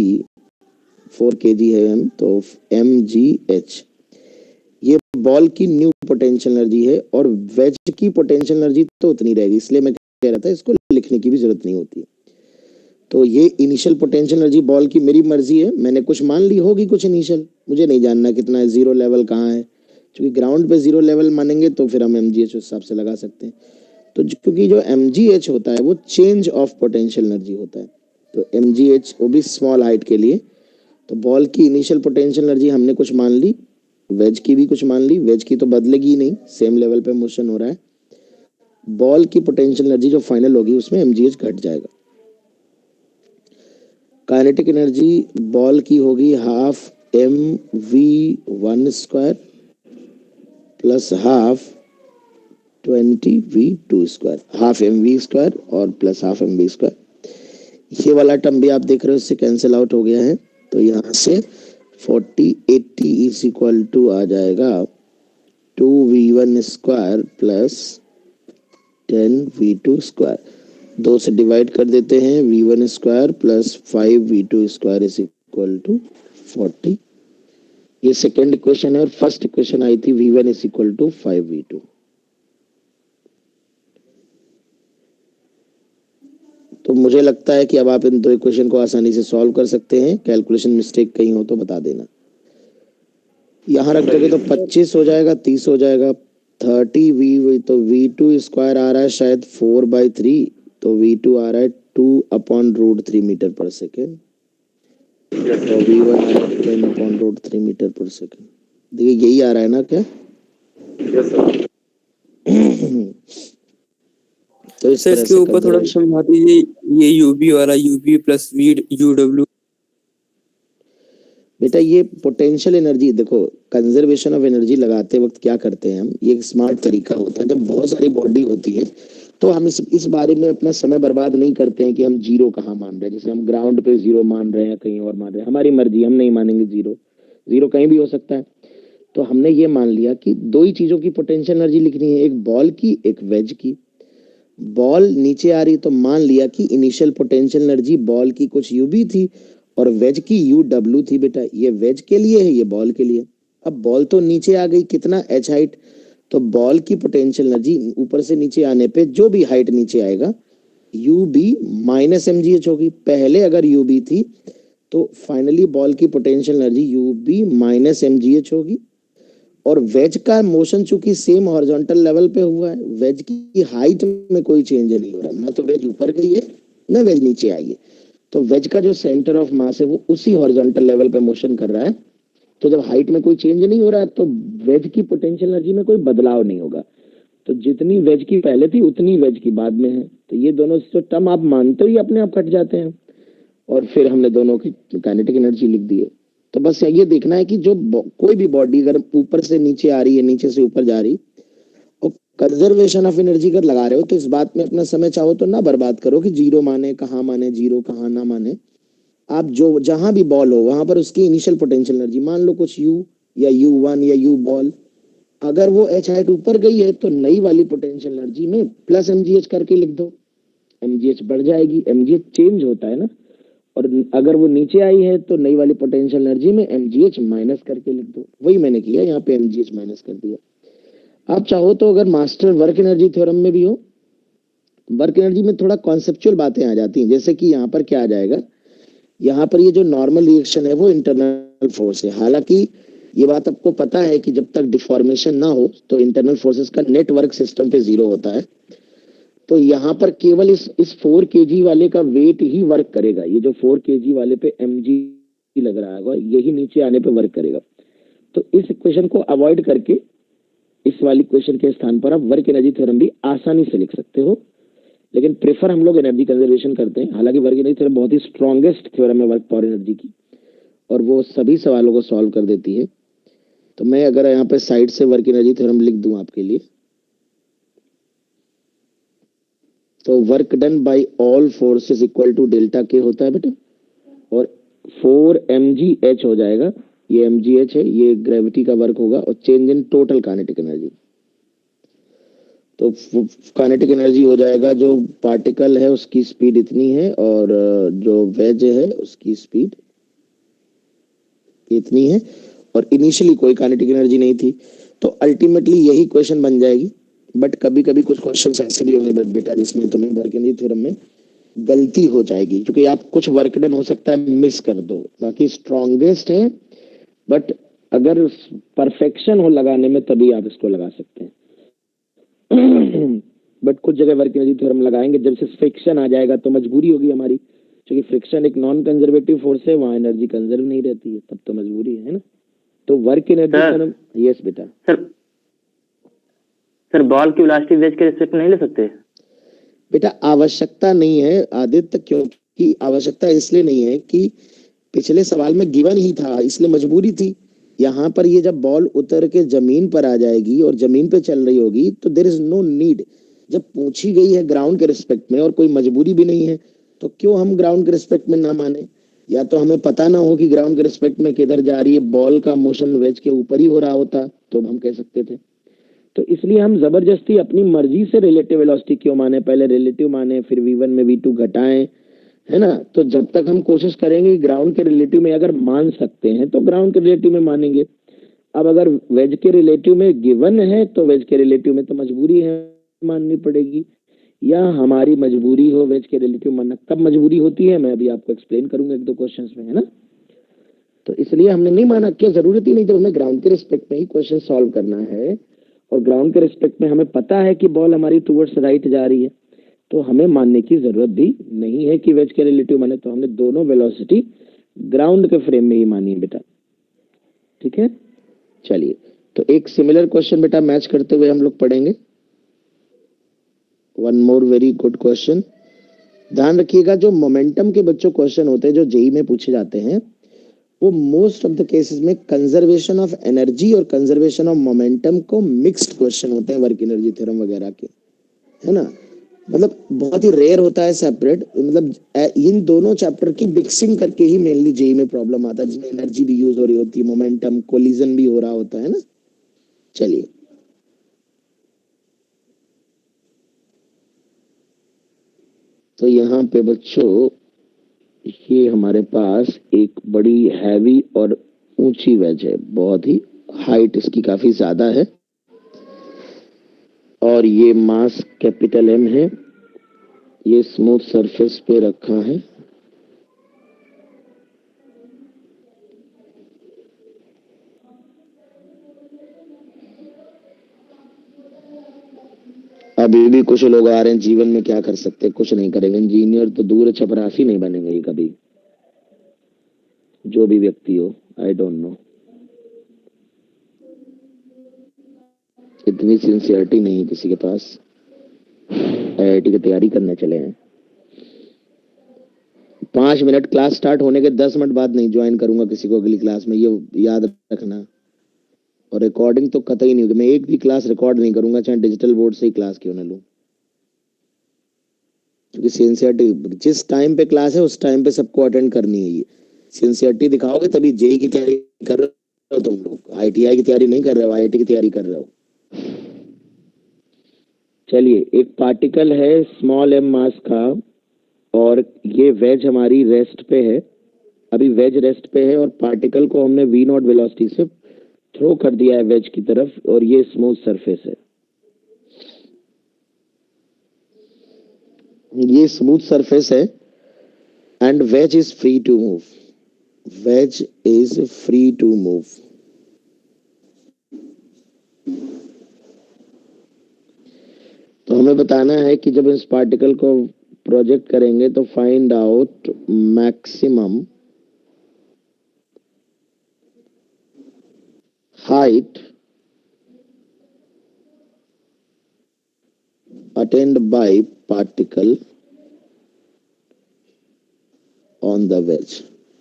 4 kg है m, तो mgh ये बॉल की न्यू पोटेंशियल एनर्जी है, और वेज की पोटेंशियल एनर्जी तो उतनी रहेगी, इसलिए मैं कह रहा था इसको लिखने की भी जरूरत नहीं होती है। तो ये इनिशियल पोटेंशियल एनर्जी बॉल की मेरी मर्जी है, मैंने कुछ मान ली होगी, कुछ इनिशियल, मुझे नहीं जानना कितना है, 0 लेवल कहाँ है, क्योंकि ग्राउंड पे 0 लेवल मानेंगे तो फिर हम mgh उस हिसाब से लगा सकते हैं। तो क्योंकि जो mgh होता है वो चेंज ऑफ पोटेंशियल एनर्जी होता है, तो mgh वो भी स्मॉल हाइट के लिए। तो बॉल की इनिशियल पोटेंशियल एनर्जी हमने कुछ मान ली, वेज की भी कुछ मान ली, वेज की तो बदलेगी ही नहीं, सेम लेवल पे मोशन हो रहा है। बॉल की पोटेंशियल एनर्जी जो फाइनल होगी उसमें mgh घट जाएगा। काइनेटिक एनर्जी बॉल की होगी half mv1 square plus half 20v2 square, half mv square और प्लस हाफ mv स्क्वायर। ये वाला टर्म भी आप देख रहे हो इससे कैंसिल आउट हो गया है, तो यहाँ से 4080 इज इक्वल टू आ जाएगा 2v1 square plus 10v2 square. 2 से डिवाइड कर देते हैं, v1 square plus 5v2 square is equal to 40। ये सेकेंड इक्वेशन है, और फर्स्ट इक्वेशन आई थी v1 is equal to 5v2। तो मुझे लगता है कि अब आप इन दो इक्वेशन को आसानी से सॉल्व कर सकते हैं। कैलकुलेशन मिस्टेक कहीं हो तो बता देना। यहाँ रख दोगे तो 25 हो जाएगा, 30 हो जाएगा, 30v, तो v2 स्क्वायर आ रहा है शायद 4/3, तो v2 आ रहा है 2/√3 मीटर पर सेकेंड, तो v1 आ रहा है 10/√3 मीटर पर सेकेंड। देखिए यही आ रहा है ना क्या? तो इस तरह इसके ऊपर थोड़ा समझा दीजिए, ये यूबी वाला यूबी प्लस यूडब्ल्यू। बेटा ये पोटेंशियल एनर्जी, देखो कंजर्वेशन ऑफ एनर्जी लगाते वक्त क्या करते हैं हम, ये एक स्मार्ट तरीका होता है। जब बहुत सारी बॉडी होती है तो हम इस बारे में अपना समय बर्बाद नहीं करते हैं कि हम जीरो कहाँ मान रहे हैं। जैसे हम ग्राउंड पे जीरो मान रहे हैं, कहीं और मान रहे हैं, हमारी मर्जी, हम नहीं मानेंगे जीरो। जीरो कहीं भी हो सकता है। तो हमने ये मान लिया कि दो ही चीजों की पोटेंशियल एनर्जी लिखनी है, एक बॉल की, एक वेज की। बॉल नीचे आ रही तो मान लिया कि इनिशियल पोटेंशियल एनर्जी बॉल की कुछ यूबी थी और वेज की यू डब्ल्यू थी। बेटा ये वेज के लिए है, ये बॉल के लिए। अब बॉल तो नीचे आ गई, कितना, एच हाइट, तो बॉल की पोटेंशियल एनर्जी ऊपर से नीचे आने पे जो भी हाइट नीचे आएगा U B minus m g h होगी। पहले अगर यू बी थी तो फाइनली बॉल की potential energy U B minus m g h होगी। और वेज का मोशन चूंकि सेम हॉरिजॉन्टल लेवल पे हुआ है, वेज की हाइट में कोई चेंज नहीं हो रहा, ना तो वेज ऊपर गई है ना वेज नीचे आई है। तो वेज का जो सेंटर ऑफ मास है वो उसी हॉरिजॉन्टल लेवल पे मोशन कर रहा है। तो जब हाइट में कोई चेंज नहीं हो रहा है तो वेज की पोटेंशियल एनर्जी में कोई बदलाव नहीं होगा। तो जितनी वेज की पहले थी उतनी वेज की बाद में है। तो ये दोनों जो टर्म आप मानते ही अपने आप कट जाते हैं और फिर हमने दोनों की काइनेटिक एनर्जी लिख दी है। तो बस ये देखना है कि जो कोई भी बॉडी अगर ऊपर से नीचे आ रही है, नीचे से ऊपर जा रही, और कंजर्वेशन ऑफ एनर्जी अगर लगा रहे हो तो इस बात में अपना समय चाहो तो ना बर्बाद करो कि जीरो माने कहाँ माने, जीरो कहाँ ना माने। आप जो जहां भी बॉल हो वहां पर उसकी इनिशियल पोटेंशियल एनर्जी मान लो कुछ यू या यू वन या यू बॉल, अगर वो एच हाइट ऊपर गई है तो नई वाली पोटेंशियल एनर्जी में प्लस एमजीएच करके लिख दो। एमजीएच बढ़ जाएगी, एमजीएच चेंज होता है ना। और अगर वो नीचे आई है तो नई वाली पोटेंशियल एनर्जी में एमजीएच माइनस करके लिख दो। वही मैंने किया, यहाँ पे एमजीएच माइनस कर दिया। आप चाहो तो अगर मास्टर वर्क एनर्जी थ्योरम में भी हो, वर्क एनर्जी में थोड़ा कॉन्सेप्चुअल बातें आ जाती हैं। जैसे कि यहाँ पर क्या आ जाएगा, यहाँ पर ये जो नॉर्मल रिएक्शन है वो इंटरनल फोर्स है। हालांकि ये बात आपको पता है कि जब तक डिफॉर्मेशन ना हो तो इंटरनल फोर्सेस का नेटवर्क सिस्टम पे जीरो होता है। तो यहाँ पर केवल इस 4 kg वाले का वेट ही वर्क करेगा। ये जो 4 kg वाले पे mg लग रहा होगा यही नीचे आने पे वर्क करेगा। तो इस इक्वेशन को अवॉइड करके इस वाली इक्वेशन के स्थान पर आप वर्क एनर्जी थ्योरम भी आसानी से लिख सकते हो। लेकिन प्रेफर हम लोग एनर्जी कंजर्वेशन करते हैं। हालांकि वर्क एनर्जी थ्योरम बहुत ही स्ट्रॉन्गेस्ट थ्योरम है वर्क पावर एनर्जी की, और वो सभी सवालों को सॉल्व कर देती है। तो मैं अगर यहाँ पे साइड से वर्क एनर्जी थ्योरम लिख दूं आपके लिए, तो work done by all forces equal to delta के होता है बेटा, और 4 mgh हो जाएगा। ये mgh है, ये ग्रेविटी का वर्क होगा, और change in total kinetic energy. तो काइनेटिक एनर्जी हो जाएगा, जो पार्टिकल है उसकी स्पीड इतनी है और जो वेज है उसकी स्पीड इतनी है, और इनिशियली कोई काइनेटिक एनर्जी नहीं थी। तो अल्टीमेटली यही क्वेश्चन बन जाएगी। बट कभी कभी कुछ क्वेश्चन ऐसे भी होंगे बेटा जिसमें तुम्हें वर्क एनर्जी थ्योरम में गलती हो जाएगी, क्योंकि आप कुछ वर्क डन हो सकता है मिस कर दो। बाकी स्ट्रॉन्गेस्ट है, बट अगर परफेक्शन हो लगाने में तभी आप इसको लगा सकते हैं। बट कुछ जगह वर्क एनर्जी थ्योरम लगाएंगे, जब से फ्रिक्शन आ जाएगा तो मजबूरी होगी हमारी, क्योंकि फ्रिक्शन एक नॉन कंजर्वेटिव फोर्स है, वहां एनर्जी कंजर्व नहीं रहती है, तब तो मजबूरी है ना। तो वर्क एनर्जी थ्योरम, यस बेटा। सर बॉल की वेलोसिटी वेज के रिस्पेक्ट नहीं ले सकते बेटा? आवश्यकता नहीं है आदित्य, क्योंकि आवश्यकता इसलिए नहीं है कि पिछले सवाल में गिवन ही था, इसलिए मजबूरी थी। यहाँ पर ये जब बॉल उतर के जमीन पर आ जाएगी और जमीन पे चल रही होगी तो देयर इज नो नीड। जब पूछी गई है ग्राउंड के रिस्पेक्ट में और कोई मजबूरी भी नहीं है तो क्यों हम ग्राउंड के रिस्पेक्ट में ना माने। या तो हमें पता ना हो कि ग्राउंड के रिस्पेक्ट में किधर जा रही है, बॉल का मोशन वेज के ऊपर ही हो रहा होता तो हम कह सकते थे। तो इसलिए हम जबरदस्ती अपनी मर्जी से रिलेटिव वेलोसिटी क्यों माने, पहले रिलेटिव माने फिर v1 में v2 घटाएं, है ना। तो जब तक हम कोशिश करेंगे ग्राउंड के रिलेटिव में अगर मान सकते हैं तो ग्राउंड के रिलेटिव में मानेंगे। अब अगर वेज के रिलेटिव में गिवन है तो वेज के रिलेटिव में तो मजबूरी है माननी पड़ेगी, या हमारी मजबूरी हो वेज के रिलेटिव मानना। कब मजबूरी होती है मैं अभी आपको एक्सप्लेन करूंगा 1-2 क्वेश्चंस में, है ना। तो इसलिए हमने नहीं माना, क्या जरूरत ही नहीं, जब हमें ग्राउंड के रिस्पेक्ट में ही क्वेश्चन सॉल्व करना है और ग्राउंड के रिस्पेक्ट में हमें पता है कि बॉल हमारी टुवर्ड्स राइट जा रही है, तो हमें मानने की जरूरत भी नहीं है कि वेज के रिलेटिव माने। तो हमने दोनों वेलोसिटी ग्राउंड के फ्रेम में ही मानी है बेटा, ठीक है। चलिए, तो एक सिमिलर क्वेश्चन बेटा मैच करते हुए हम लोग पढ़ेंगे। One more very good question. ध्यान रखिएगा, जो मोमेंटम के बच्चों क्वेश्चन होते हैं जो जेई में पूछे जाते हैं, वो मोस्ट ऑफ द केसेस में कंजर्वेशन ऑफ एनर्जी और कंजर्वेशन ऑफ मोमेंटम को मिक्स्ड क्वेश्चन होते हैं वर्क एनर्जी थ्योरम वगैरह के, है ना। मतलब बहुत ही रेयर होता है सेपरेट, मतलब इन दोनों चैप्टर की मिक्सिंग करके ही मेनली जेई में प्रॉब्लम आता है, जिसमें एनर्जी भी यूज हो रही होती है, मोमेंटम कोलिजन भी हो रहा होता है ना। चलिए, तो यहाँ पे बच्चों ये हमारे पास एक बड़ी हैवी और ऊंची वेज है, बहुत ही हाइट इसकी काफी ज्यादा है, और ये मास कैपिटल एम है, ये स्मूथ सरफेस पे रखा है। अभी भी कुछ लोग आ रहे हैं, जीवन में क्या कर सकते हैं, कुछ नहीं करेंगे, इंजीनियर तो दूर, चपरासी नहीं बनेंगे ये कभी, जो भी व्यक्ति हो, आई डोंट नो, इतनी सिंसियरिटी नहीं है किसी के पास। आईआईटी की तैयारी करने चले हैं। 5 मिनट, क्लास स्टार्ट होने के 10 मिनट बाद नहीं ज्वाइन करूंगा किसी को अगली क्लास में, ये याद रखना। और रिकॉर्डिंग तो कतई नहीं होगी, मैं एक भी क्लास रिकॉर्ड नहीं करूंगा, चाहे डिजिटल बोर्ड से ही क्लास क्यों ना लूं, क्योंकि सिंसियरिटी जिस टाइम पे क्लास है उस टाइम पे सबको अटेंड करनी है। ये सिंसियरिटी दिखाओगे तभी जेई की तैयारी कर रहे हो तुम लोग, आईटीआई की तैयारी नहीं कर रहे हो, आईआईटी की तैयारी कर रहे हो। चलिए, एक पार्टिकल है स्मॉल एम मास का, और ये वेज हमारी रेस्ट पे है, अभी वेज रेस्ट पे है, और पार्टिकल को हमने वी नॉट वेलोसिटी से थ्रो कर दिया है वेज की तरफ, और ये स्मूथ सरफेस है, ये स्मूथ सरफेस है, and wedge is free to move, wedge is free to move. तो हमें बताना है कि जब इस पार्टिकल को प्रोजेक्ट करेंगे तो find out maximum height attained by particle on the wedge।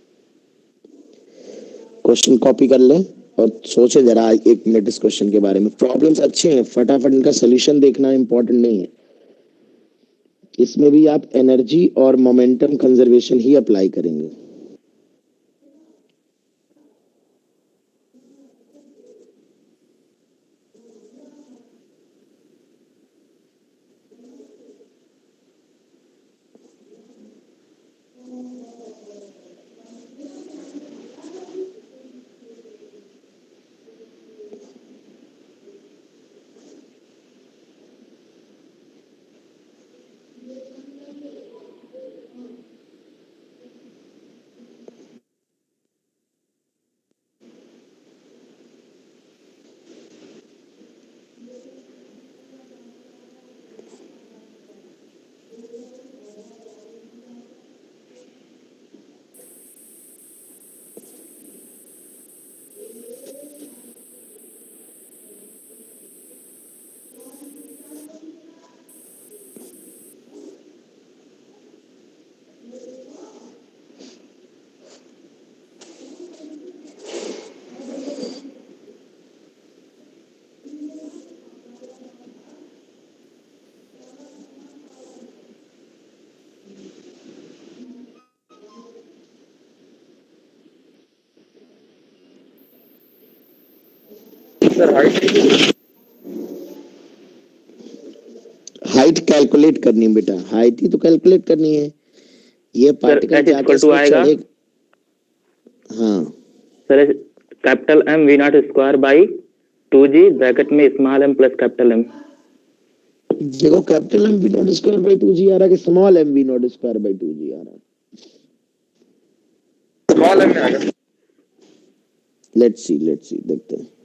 Question copy कर लें और सोचे जरा 1 मिनट इस क्वेश्चन के बारे में। प्रॉब्लम्स अच्छे हैं, फटाफट इनका सोल्यूशन देखना इंपॉर्टेंट नहीं है, इसमें भी आप एनर्जी और मोमेंटम कंजर्वेशन ही अप्लाई करेंगे। सर हाइट कैलकुलेट करनी है बेटा, हाइट ही तो कैलकुलेट करनी है। ये पार्टिकल जाके इसमें आएगा चढ़ेगा। हाँ sir, capital M we naught square by 2g bracket में small M plus capital M. देखो, capital M we naught square by 2g आ रहा है कि small M we naught square by 2g आ रहा है? स्मॉल एम में आ गया। लेट्स सी देखते हैं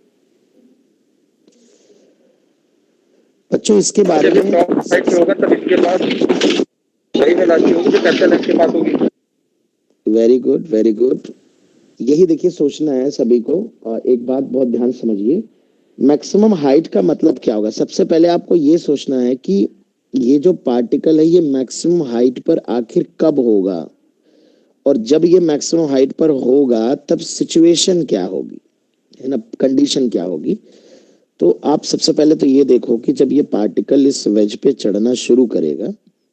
बच्चों इसके बारे में। साइड से होगा तब इसके पास वही वेलोसिटी होगी जो कैपिटल एम के पास होगी। वेरी गुड वेरी गुड, यही देखिए सोचना है सभी को। और एक बात बहुत ध्यान से समझिए, मैक्सिमम हाइट का मतलब क्या होगा। सबसे पहले आपको ये सोचना है कि ये जो पार्टिकल है ये मैक्सिमम हाइट पर आखिर कब होगा, और जब ये मैक्सिमम हाइट पर होगा तब सिचुएशन क्या होगी, है ना, कंडीशन क्या होगी। तो आप सबसे पहले तो ये देखो कि जब ये पार्टिकल इस वेज पे चढ़ना शुरू करेगा,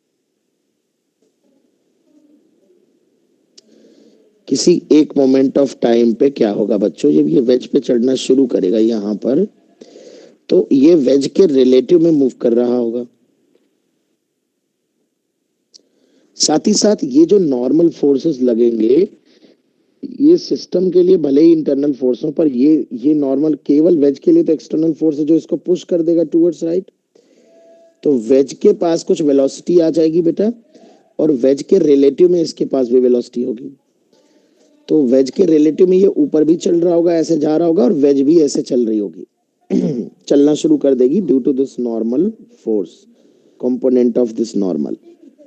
किसी एक मोमेंट ऑफ टाइम पे क्या होगा बच्चों, जब ये वेज पे चढ़ना शुरू करेगा यहाँ पर, तो ये वेज के रिलेटिव में मूव कर रहा होगा। साथ ही साथ ये जो नॉर्मल फोर्सेस लगेंगे, ये सिस्टम के लिए भले ही इंटरनल फोर्स हो, पर ये नॉर्मल केवल वेज के लिए तो एक्सटर्नल फोर्स है जो इसको पुश कर देगा टुवर्ड्स राइट। तो वेज के पास कुछ वेलोसिटी आ जाएगी बेटा, और वेज के रिलेटिव में इसके पास भी वेलोसिटी होगी। तो वेज के रिलेटिव में ये ऊपर भी चल रहा होगा, ऐसे जा रहा होगा, और वेज भी ऐसे चल रही होगी चलना शुरू कर देगी due to this normal force component of this normal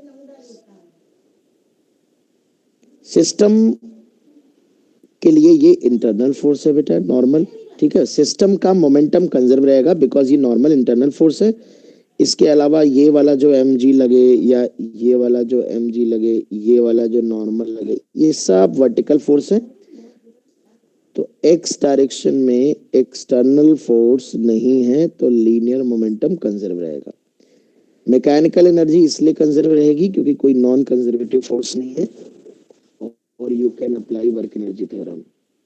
system के लिए। ये इंटरनल फोर्स है बेटा, नॉर्मल, ठीक है। सिस्टम का मोमेंटम कंजर्व रहेगा बिकॉज ये नॉर्मल इंटरनल फोर्स है। इसके अलावा ये वाला जो mg लगे, या ये वाला जो mg लगे, ये वाला जो नॉर्मल लगे, ये सब वर्टिकल फोर्स है। तो x डायरेक्शन में एक्सटर्नल फोर्स नहीं है, तो लीनियर मोमेंटम कंजर्व रहेगा। मैकेनिकल एनर्जी इसलिए कंजर्व रहेगी क्योंकि कोई नॉन कंजर्वेटिव फोर्स नहीं है, और you can apply work energy theorem,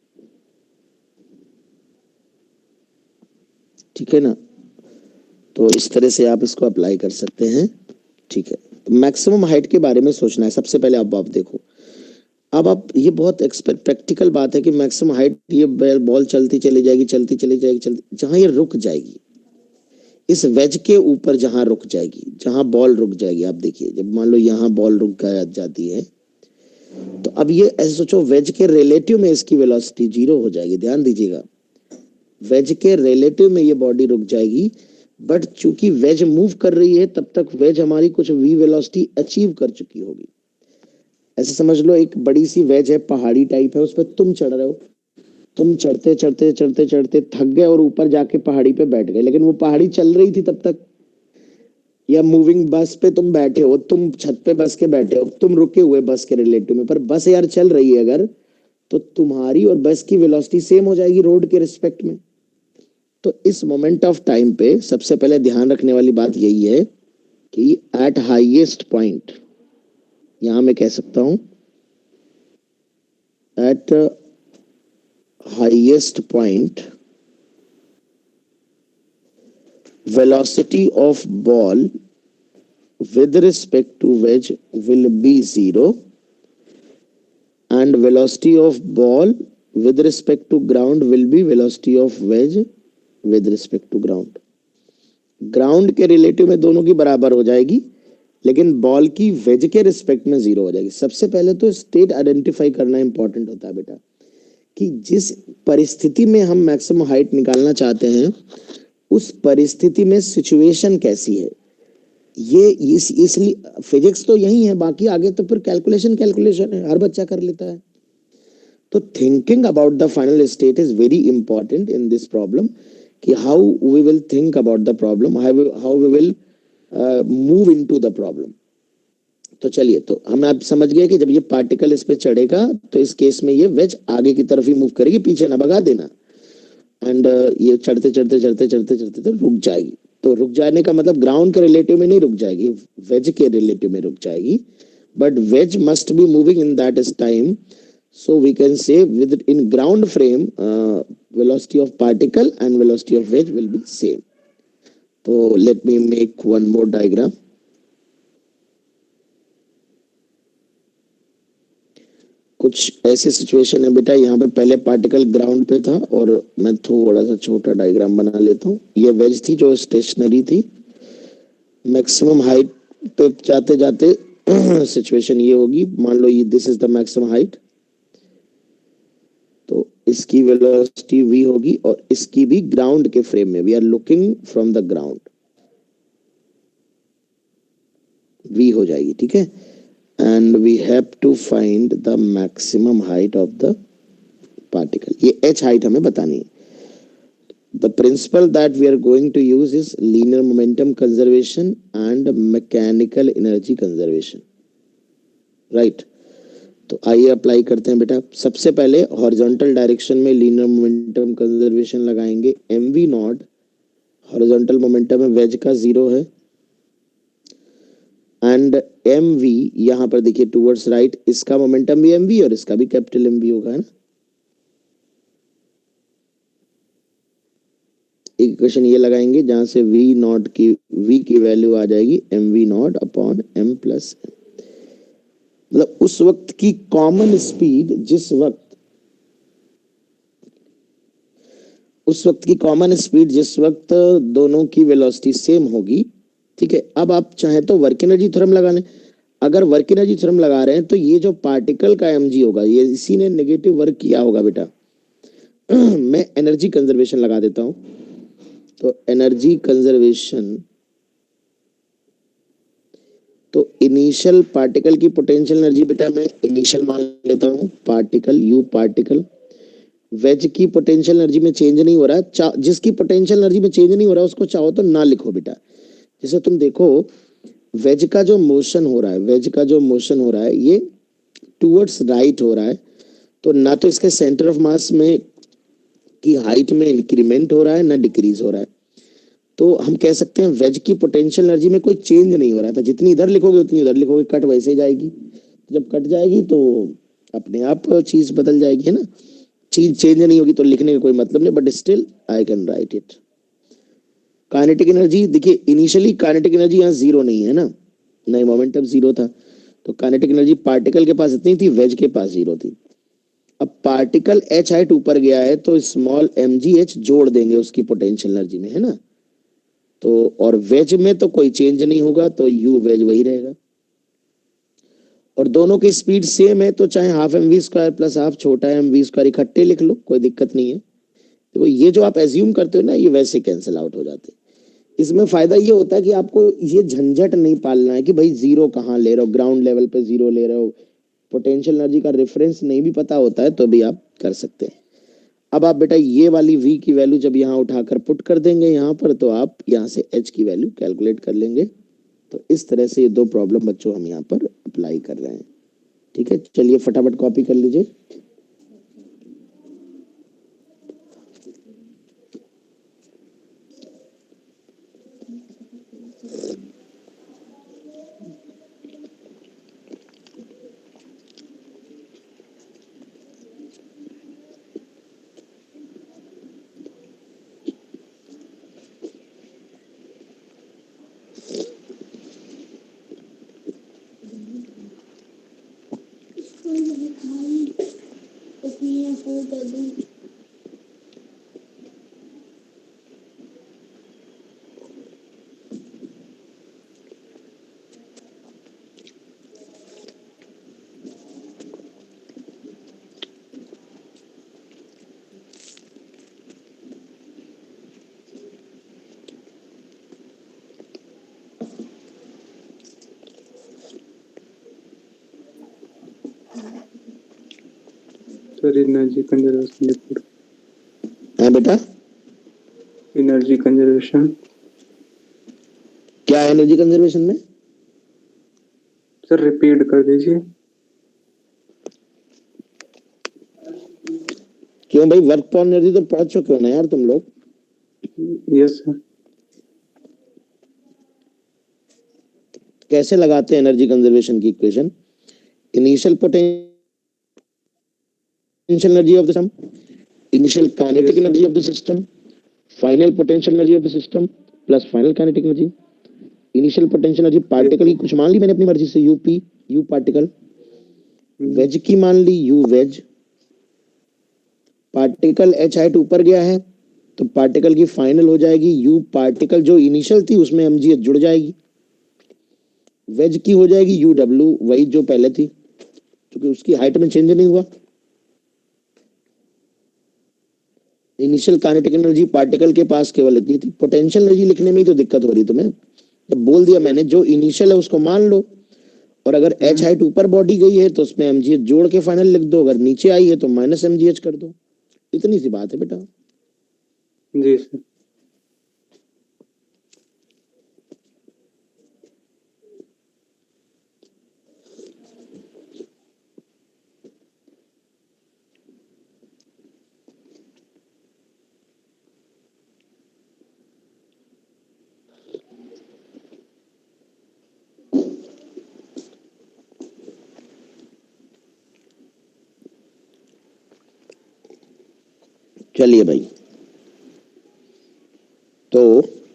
ठीक है ना। तो इस तरह से आप इसको अप्लाई कर सकते हैं, ठीक है। तो मैक्सिमम हाइट के बारे में सोचना है सबसे पहले। अब आप देखो, अब आप, ये बहुत प्रैक्टिकल बात है कि मैक्सिमम हाइट, ये बॉल चलती चली जाएगी, चलती चली जाएगी, जहां ये रुक जाएगी, इस वेज के ऊपर जहां रुक जाएगी, जहां बॉल रुक जाएगी, आप देखिए, जब मान लो यहाँ बॉल रुक जाती है, तो अब ये ऐसे सोचो, वेज के रिलेटिव में इसकी वेलोसिटी 0 हो जाएगी। ध्यान दीजिएगा, वेज के रिलेटिव में ये बॉडी रुक जाएगी, बट चूंकि वेज मूव कर रही है, तब तक वेज हमारी कुछ v वेलोसिटी अचीव कर चुकी होगी। ऐसे समझ लो, एक बड़ी सी वेज है, पहाड़ी टाइप है, उस पर तुम चढ़ रहे हो, तुम चढ़ते चढ़ते चढ़ते चढ़ते थक गए और ऊपर जाके पहाड़ी पे बैठ गए, लेकिन वो पहाड़ी चल रही थी तब तक। या मूविंग बस पे तुम बैठे हो, तुम छत पे बस के बैठे हो, तुम रुके हुए बस के रिलेटिव में, पर बस यार चल रही है अगर, तो तुम्हारी और बस की वेलोसिटी सेम हो जाएगी रोड के रिस्पेक्ट में। तो इस मोमेंट ऑफ टाइम पे सबसे पहले ध्यान रखने वाली बात यही है कि एट हाईएस्ट पॉइंट, यहां मैं कह सकता हूं at highest point velocity of ball with respect to wedge will be 0, and velocity of ball with respect to ground will be velocity of wedge with respect to ground. Ground के relative में दोनों की बराबर हो जाएगी, लेकिन ball की veg के रिस्पेक्ट में 0 हो जाएगी। सबसे पहले तो स्टेट आइडेंटिफाई करना इंपॉर्टेंट होता है बेटा, कि जिस परिस्थिति में हम मैक्सिमम हाइट निकालना चाहते हैं, उस परिस्थिति में सिचुएशन कैसी है। ये इसलिए फिजिक्स तो यही है, बाकी आगे तो फिर कैलकुलेशन है, हर बच्चा कर लेता है। तो thinking about the final state is very important in this problem, कि how we will think about the problem, how we will move into the problem. तो चलिए, तो हम आप समझ गए कि जब ये पार्टिकल इस पे चढ़ेगा, तो इस केस में ये वेज आगे की तरफ ही मूव करेगी, पीछे ना भगा देना। एंड ये चढ़ते चढ़ते चढ़ते चढ़ते चढ़ते तो रुक जाएगी। तो रुक जाने का मतलब ग्राउंड के रिलेटिव में नहीं रुक जाएगी, वेज के रिलेटिव में रुक जाएगी, but wedge must be moving in that time, so we can say with in ground frame velocity of particle and velocity of wedge will be same. So let me make one more diagram. कुछ ऐसी situation है बेटा, यहाँ पे पहले particle ground पे था, और मैं थोड़ा सा छोटा डायग्राम बना लेता हूँ। ये वेज थी जो स्टेशनरी थी, मैक्सिमम हाइट पे जाते जाते सिचुएशन ये होगी, मान लो ये this is the maximum height, तो इसकी वेलोसिटी v होगी, और इसकी भी ग्राउंड के फ्रेम में, we are looking from the ground, v हो जाएगी, ठीक है। And we have to find the maximum height of the particle, ये h हाइट हमें बतानी है। The principle that we are going to use is linear momentum conservation and mechanical energy conservation, right? तो आइए अप्लाई करते हैं बेटा। सबसे पहले हॉरिजॉन्टल डायरेक्शन में लीनियर मोमेंटम कंजर्वेशन लगाएंगे, mv नॉट हॉरिजॉन्टल मोमेंटम है वेज का 0 है, एंड एम वी यहाँ पर देखिए टूवर्ड्स राइट, इसका मोमेंटम भी एम वी और इसका भी कैपिटल एम वी होगा, है ना। एक क्वेश्चन ये लगाएंगे जहां से वी की वैल्यू आ जाएगी M we naught upon M plus, मतलब उस वक्त की कॉमन स्पीड जिस वक्त दोनों की वेलोसिटी सेम होगी, ठीक है। अब आप चाहें तो वर्क एनर्जी थ्योरम लगा लें। अगर वर्क एनर्जी थ्योरम लगा रहे हैं तो ये जो पार्टिकल का एमजी होगा, ये इसी ने नेगेटिव वर्क किया होगा बेटा। मैं एनर्जी कंजर्वेशन लगा देता हूं, तो एनर्जी कंजर्वेशन, तो इनिशियल पार्टिकल की पोटेंशियल एनर्जी बेटा मैं इनिशियल मान लेता हूं, पार्टिकल वेज की पोटेंशियल एनर्जी में चेंज नहीं हो रहा है, जिसकी पोटेंशियल एनर्जी में चेंज नहीं हो रहा है उसको चाहो तो ना लिखो बेटा। जैसे तुम देखो वेज का जो मोशन हो रहा है ये टूवर्ड्स राइट हो रहा है, तो ना तो इसके सेंटर ऑफ मास में की हाइट में इंक्रीमेंट हो रहा है ना डिक्रीज हो रहा है, तो हम कह सकते हैं वेज की पोटेंशियल एनर्जी में कोई चेंज नहीं हो रहा था। जितनी इधर लिखोगे उतनी उधर लिखोगे, कट वैसे ही जाएगी। जब कट जाएगी तो अपने आप चीज बदल जाएगी, है ना। चीज चेंज नहीं होगी तो लिखने का कोई मतलब नहीं, but still I can write it. Kinetic energy देखिए, इनिशियली काइनेटिक एनर्जी यहाँ 0 नहीं है ना, नहीं मोमेंटम 0 था, तो काइनेटिक एनर्जी पार्टिकल के पास इतनी थी, वेज के पास 0 थी। अब पार्टिकल एच हाइट ऊपर गया है तो स्मॉल एम जी एच जोड़ देंगे उसकी पोटेंशियल एनर्जी में, है ना। तो और वेज में तो कोई चेंज नहीं होगा, तो यू वेज वही रहेगा, और दोनों की स्पीड सेम है, तो चाहे half M V square plus half छोटा एम वी स्क्वायर इकट्ठे लिख लो, कोई दिक्कत नहीं है। तो ये जो आप एज्यूम करते हो ना, ये वैसे कैंसिल आउट हो जाते हैं। इसमें फायदा ये होता है कि आपको ये झंझट नहीं पालना है कि भाई जीरो कहाँ ले रहे हो, ग्राउंड लेवल पे जीरो ले रहे हो, पोटेंशियल एनर्जी का रेफरेंस नहीं भी पता होता है तो भी आप कर सकते हैं। अब आप बेटा ये वाली v की वैल्यू जब यहाँ उठाकर पुट कर देंगे यहाँ पर, तो आप यहाँ से h की वैल्यू कैलकुलेट कर लेंगे। तो इस तरह से ये 2 प्रॉब्लम बच्चों हम यहाँ पर अप्लाई कर रहे हैं, ठीक है। चलिए फटाफट कॉपी कर लीजिए। सर एनर्जी कंजर्वेशन लिखो। हाँ बेटा, एनर्जी कंजर्वेशन क्या है एनर्जी कंजर्वेशन में? सर रिपीट कर दीजिए। क्यों भाई, वर्क पर एनर्जी तो पढ़ चुके हो ना यार तुम लोग। Yes sir. कैसे लगाते हैं एनर्जी कंजर्वेशन की equation? Initial potential energy of the system, initial kinetic energy of the system, final potential energy of the system plus final kinetic energy. Initial potential energy particle की कुछ मान ली मैंने अपनी मर्जी से, यूपी यू पार्टिकल, वेज की मान ली U wedge, particle H height ऊपर गया है तो पार्टिकल की फाइनल हो जाएगी यू पार्टिकल, जो इनिशियल थी उसमें एमजीएच जुड़ जाएगी, वेज की हो जाएगी यू डब्ल्यू वही जो पहले थी, क्योंकि उसकी हाइट में चेंज नहीं हुआ। इनिशियल काइनेटिक एनर्जी पार्टिकल के पास केवल इतनी थी। पोटेंशियल एनर्जी लिखने में ही तो दिक्कत हो रही तुम्हें, जब बोल दिया मैंने जो इनिशियल है उसको मान लो, और अगर एच हाइट ऊपर बॉडी गई है तो उसमें एमजीएच जोड़ के फाइनल लिख दो, अगर नीचे आई है तो माइनस एमजीएच कर दो। इतनी सी बात है बेटा। जी सर। चलिए भाई, तो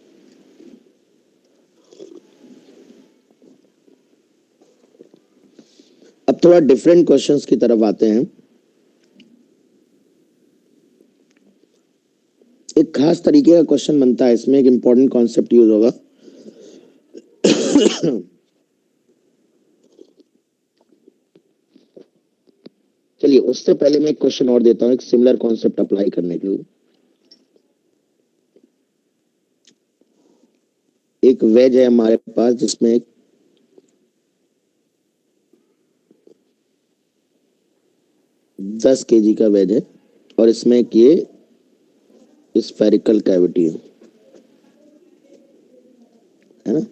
अब थोड़ा डिफरेंट क्वेश्चंस की तरफ आते हैं। एक खास तरीके का क्वेश्चन बनता है, इसमें एक इंपॉर्टेंट कॉन्सेप्ट यूज होगा। चलिए, उससे पहले मैं एक क्वेश्चन और देता हूं, एक सिमिलर कॉन्सेप्ट अप्लाई करने के लिए। एक वेज है हमारे पास जिसमें एक 10 केजी का वेज है और इसमें एक ये स्फेरिकल कैविटी है ना।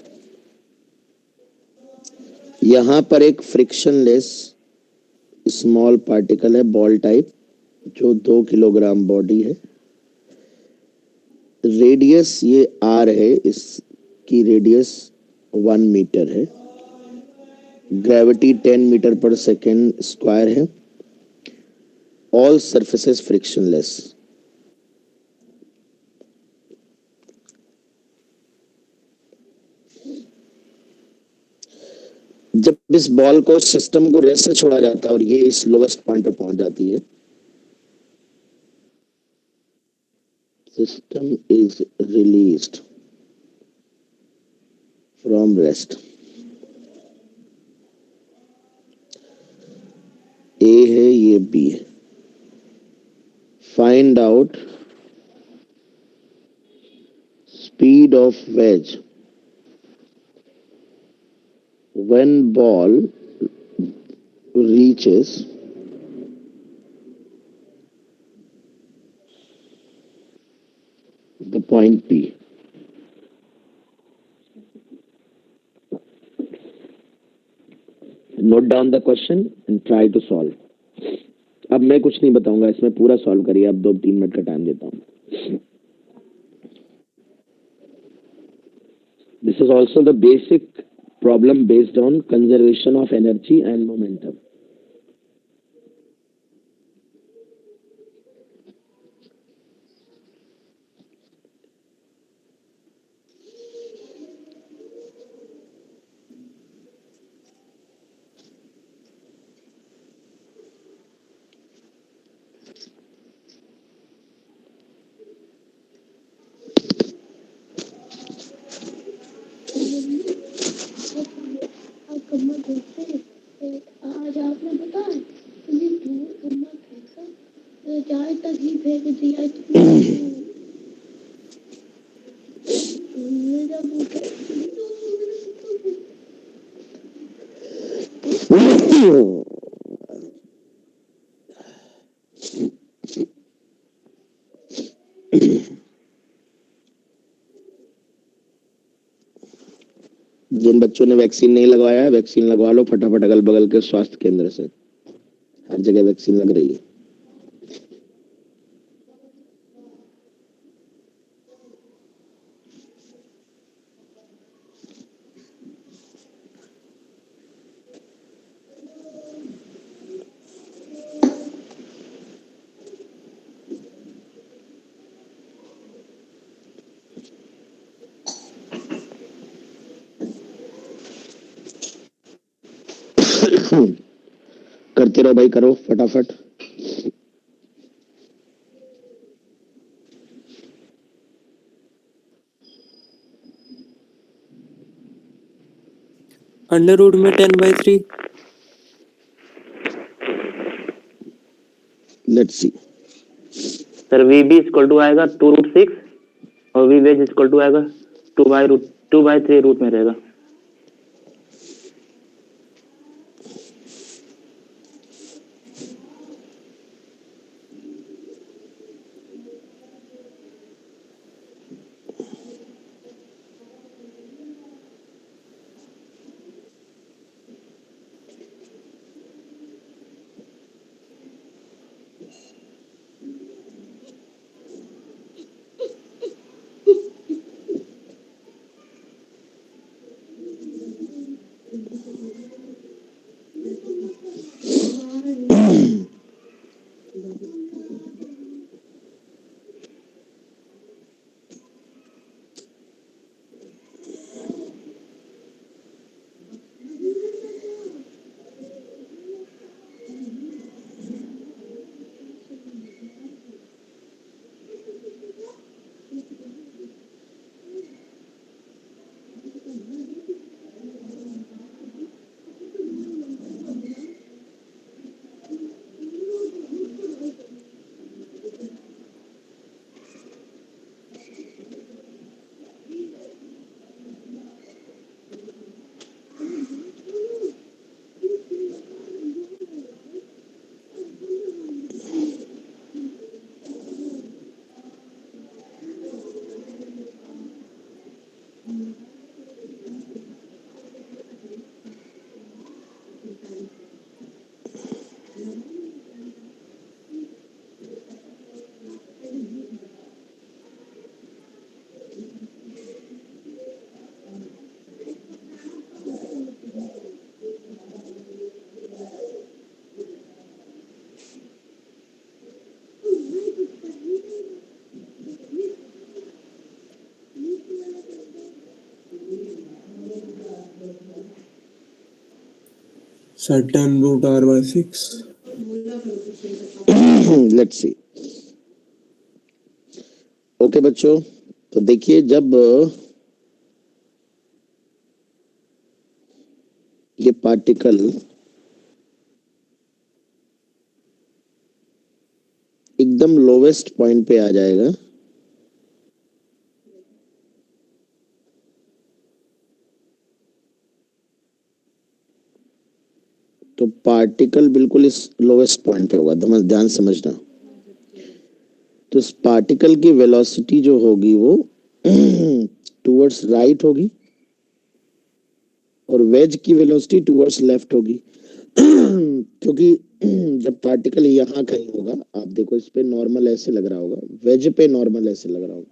यहां पर एक फ्रिक्शनलेस स्मॉल पार्टिकल है, बॉल टाइप, जो 2 किलोग्राम बॉडी है। रेडियस ये आर है, इसकी रेडियस 1 मीटर है। Gravity 10 metre per second square है। All surfaces frictionless. जब इस बॉल को सिस्टम को रेस्ट से छोड़ा जाता है और ये इस लोवेस्ट पॉइंट पर पहुंच जाती है, system is released from rest. A है, ये बी है। Find out speed of wedge when ball reaches the point P. Note down the question and try to solve. अब मैं कुछ नहीं बताऊंगा, इसमें पूरा सॉल्व करिए। अब 2-3 मिनट का टाइम देता हूं। This is also the basic problem based on conservation of energy and momentum. आज आपने बताया इतनी दूर करना फेंका, जाए तक ही फेंक दिया। जिन बच्चों ने वैक्सीन नहीं लगवाया है, वैक्सीन लगवा लो फटाफट। अगल बगल के स्वास्थ्य केंद्र से हर जगह वैक्सीन लग रही है। करते रहो भाई, करो फटाफट। अंडर रूट में 10/3। Let's see. Sir VB equal to आएगा 2√6 और V वेज इक्वल टू आएगा 2/3 रूट में रहेगा। Sir, 10 root r by 6. Let's see. Okay बच्चों, तो देखिए जब ये पार्टिकल एकदम लोवेस्ट पॉइंट पे आ जाएगा, तो पार्टिकल बिल्कुल इस लोवेस्ट पॉइंट पे होगा, ध्यान समझना। तो इस पार्टिकल की वेलोसिटी जो होगी वो टुवर्ड्स राइट होगी और वेज की वेलोसिटी टुवर्ड्स लेफ्ट होगी। क्योंकि जब पार्टिकल यहाँ कहीं होगा, आप देखो इस पे नॉर्मल ऐसे लग रहा होगा, वेज पे नॉर्मल ऐसे लग रहा होगा।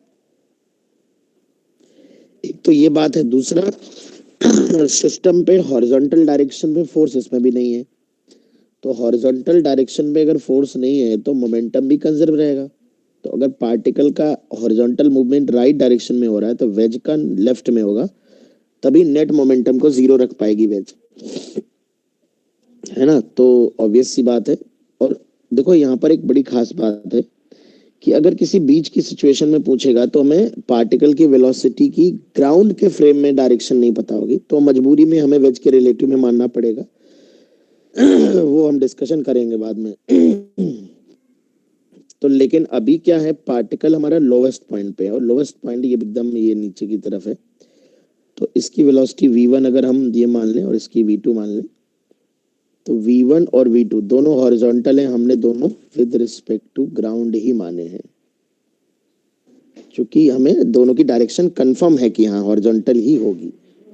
एक तो ये बात है, दूसरा सिस्टम पे हॉरिजॉन्टल डायरेक्शन में फोर्स इसमें भी नहीं है, तो हॉरिजॉन्टल डायरेक्शन में अगर फोर्स नहीं है तो मोमेंटम भी कंजर्व रहेगा। तो अगर पार्टिकल का हॉरिजॉन्टल मूवमेंट राइट डायरेक्शन में हो रहा है तो वेज का लेफ्ट में होगा, तभी नेट मोमेंटम को जीरो रख पाएगी वेज, है ना। तो ऑब्वियस सी बात है। और देखो यहाँ पर एक बड़ी खास बात है कि अगर किसी बीच की सिचुएशन में पूछेगा तो हमें पार्टिकल की वेलोसिटी की ग्राउंड के फ्रेम में डायरेक्शन नहीं पता होगी, तो मजबूरी में हमें वेज के रिलेटिव में मानना पड़ेगा। वो हम डिस्कशन करेंगे बाद में। तो लेकिन अभी क्या है, पार्टिकल हमारा लोवेस्ट पॉइंट पे है और लोवेस्ट पॉइंट ये एकदम ये नीचे की तरफ है, तो इसकी वेलोसिटी v1 अगर हम ये मान लें और इसकी v2 मान लें, तो v1 और v2 दोनों हॉरिजॉन्टल हैं, हमने दोनों विद रिस्पेक्ट टू ग्राउंड ही माने हैं, क्योंकि हमें दोनों की डायरेक्शन कंफर्म है कि हाँ हॉरिजॉन्टल ही होगी।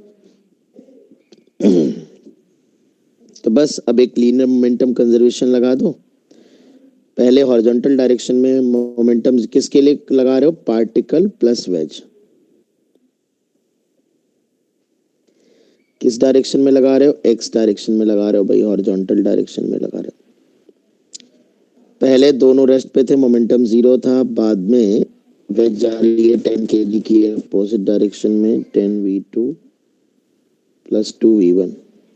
तो बस अब एक लीनियर मोमेंटम कंजर्वेशन लगा दो। पहले हॉरिजॉन्टल डायरेक्शन में मोमेंटम किसके लिए लगा रहे हो, पार्टिकल प्लस वेज। किस डायरेक्शन में लगा रहे हो, एक्स डायरेक्शन में लगा रहे हो भाई, हॉरिजॉन्टल डायरेक्शन में लगा रहे हो। पहले दोनों रेस्ट पे थे, मोमेंटम जीरो था, बाद में वेज जा रही है 10 kg की अपोजिट डायरेक्शन में, 10v2 प्लस 2v1।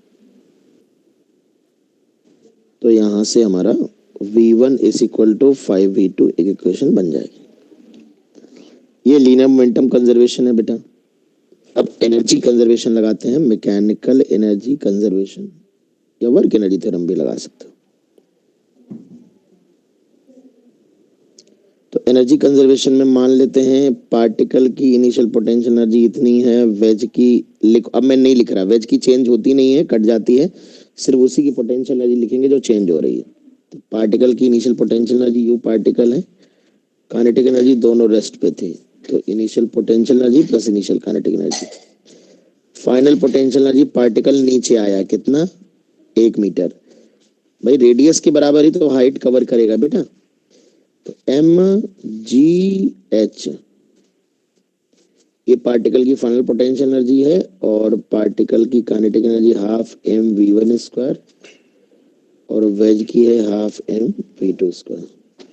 तो यहां से हमारा v1 is equal to 5v2 एक इक्वेशन बन जाएगी। ये लीनियर मोमेंटम कंजर्वेशन है बेटा। अब एनर्जी कंजर्वेशन लगाते हैं, मैकेनिकल एनर्जी कंजर्वेशन या वर्क एनर्जी थ्योरम भी लगा सकते हो। तो एनर्जी कंजर्वेशन में मान लेते हैं पार्टिकल की इनिशियल पोटेंशियल एनर्जी इतनी है, वेज की अब मैं नहीं लिख रहा, वेज की चेंज होती नहीं है, कट जाती है, सिर्फ उसी की पोटेंशियल एनर्जी लिखेंगे जो चेंज हो रही है। तो पार्टिकल की initial potential energy U particle है, काइनेटिक एनर्जी दोनों रेस्ट पे थे, तो initial potential energy plus initial kinetic energy. Final potential energy particle नीचे आया कितना, 1 मीटर। भाई रेडियस के बराबर ही तो हाइट कवर करेगा बेटा, तो mgh ये पार्टिकल की फाइनल पोटेंशियल एनर्जी है और पार्टिकल की kinetic energy half mv1 square और वेज की है half mv2 square.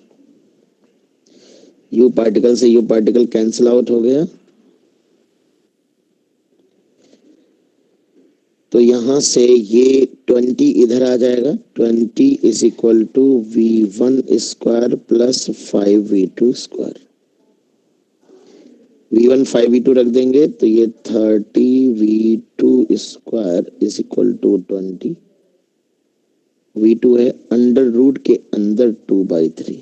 U particle से यू पार्टिकल कैंसिल आउट हो गया, तो यहां से ये 20 इधर आ जाएगा, 20 is equal to v1 square plus 5v2 square. v1 5v2 रख देंगे तो ये 30v2 square is equal to 20। v2 है अंडर रूट के अंदर 2/3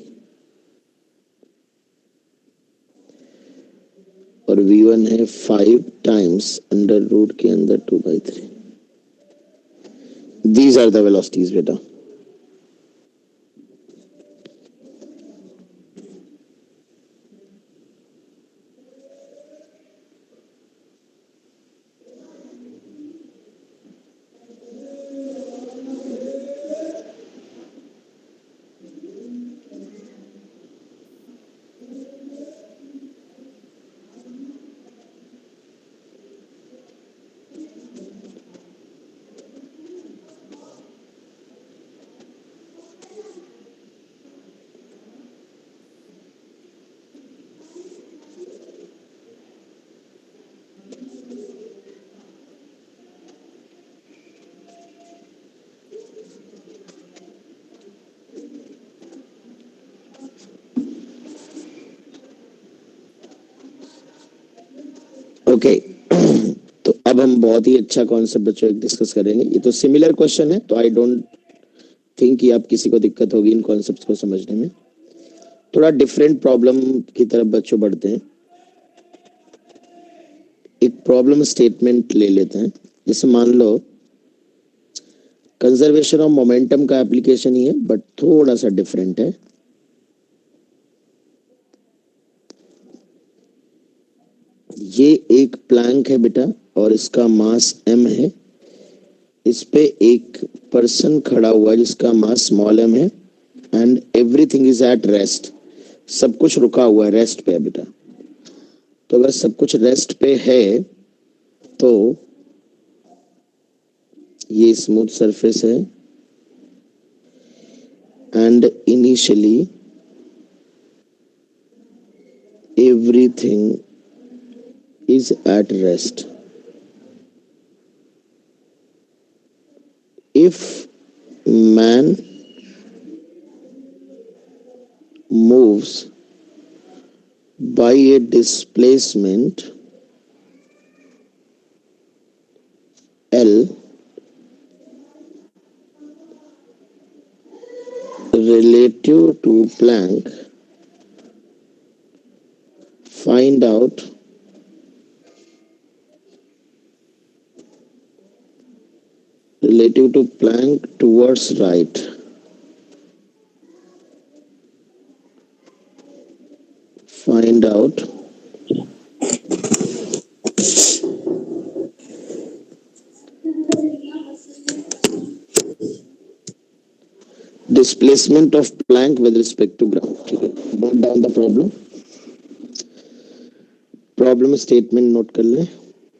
और v1 है 5 टाइम्स अंडर रूट के अंदर 2/3। These are the velocities बेटा। ओके तो अब हम बहुत ही अच्छा कॉन्सेप्ट बच्चों डिस्कस करेंगे। ये तो सिमिलर क्वेश्चन है, तो आई डोंट थिंक कि आप किसी को दिक्कत होगी इन कॉन्सेप्ट्स को समझने में। थोड़ा डिफरेंट प्रॉब्लम की तरफ बच्चों बढ़ते हैं। एक प्रॉब्लम स्टेटमेंट ले लेते हैं। जैसे मान लो कंजर्वेशन ऑफ मोमेंटम का एप्लीकेशन ही है, बट थोड़ा सा डिफरेंट है। ये एक प्लैंक है बेटा और इसका मास m है। इस पे एक पर्सन खड़ा हुआ है जिसका मास स्मॉल m है and everything is at rest. सब कुछ रुका हुआ है, रेस्ट पे है बेटा। तो अगर सब कुछ रेस्ट पे है तो ये स्मूथ सरफेस है and initially everything is at rest. If man moves by a displacement L relative to Planck, find out relative to Planck towards right. Find out displacement of Planck with respect to ground. ठीक है, note down the problem. Problem statement note कर लें।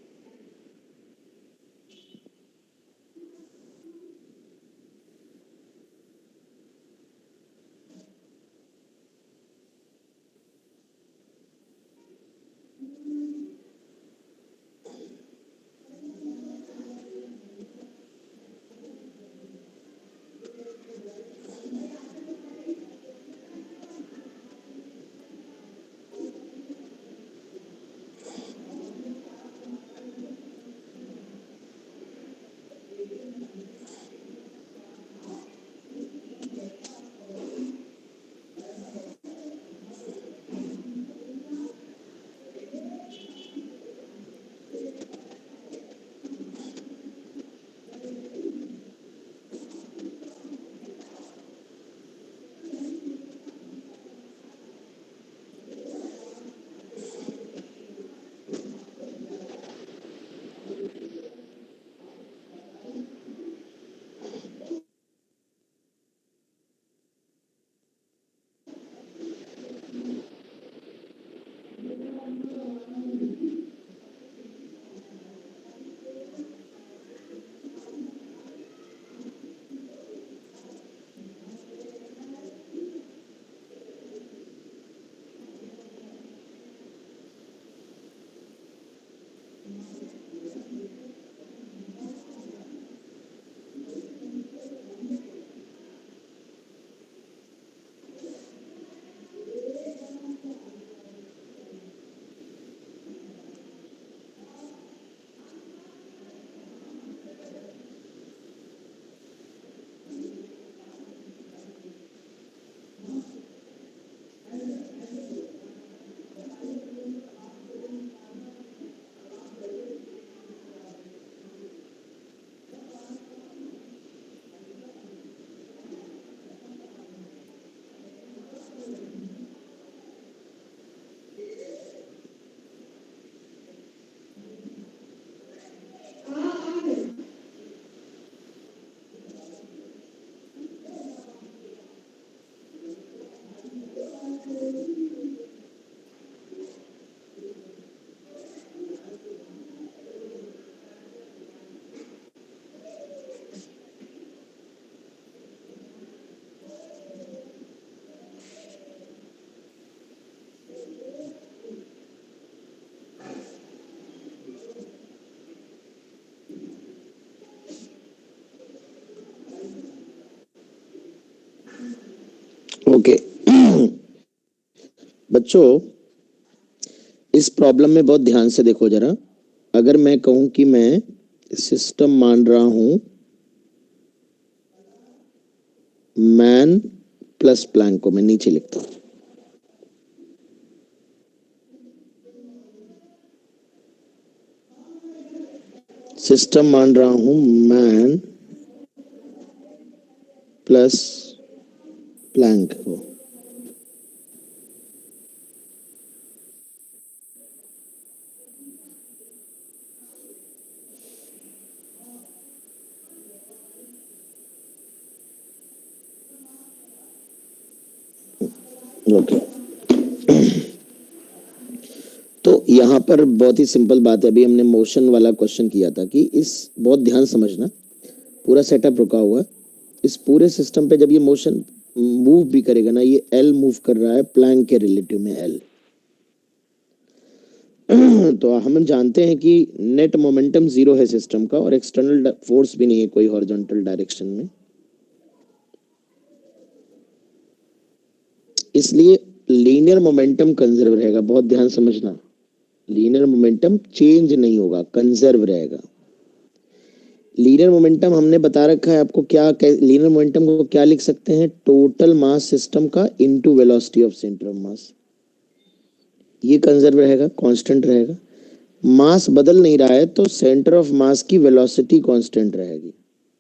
Okay बच्चों, इस problem में बहुत ध्यान से देखो जरा। अगर मैं कहूं कि मैं सिस्टम मान रहा हूं मैन प्लस प्लैंक को मैं नीचे लिखता हूं, सिस्टम मान रहा हूं मैन प्लस प्लैंक को, ओके। तो यहाँ पर बहुत ही सिंपल बात है, अभी हमने मोशन वाला क्वेश्चन किया था कि इस, बहुत ध्यान समझना, पूरा सेटअप रुका हुआ है, इस पूरे सिस्टम पे जब ये मोशन मूव भी करेगा ना, ये एल मूव कर रहा है प्लैंक के रिलेटिव में एल। तो हम जानते हैं कि नेट मोमेंटम जीरो है सिस्टम का और एक्सटर्नल फोर्स भी नहीं है कोई हॉरिजॉन्टल डायरेक्शन में, इसलिए लीनियर मोमेंटम कंजर्व रहेगा। बहुत ध्यान समझना, लीनियर मोमेंटम चेंज नहीं होगा, कंजर्व रहेगा। लीनियर मोमेंटम हमने बता रखा है आपको क्या, लीनियर मोमेंटम को क्या लिख सकते हैं, टोटल मास सिस्टम का into velocity of centre of mass. ये कंजर्व रहेगा, कांस्टेंट रहेगा। मास बदल नहीं रहा है तो सेंटर ऑफ मास की वेलोसिटी कांस्टेंट रहेगी।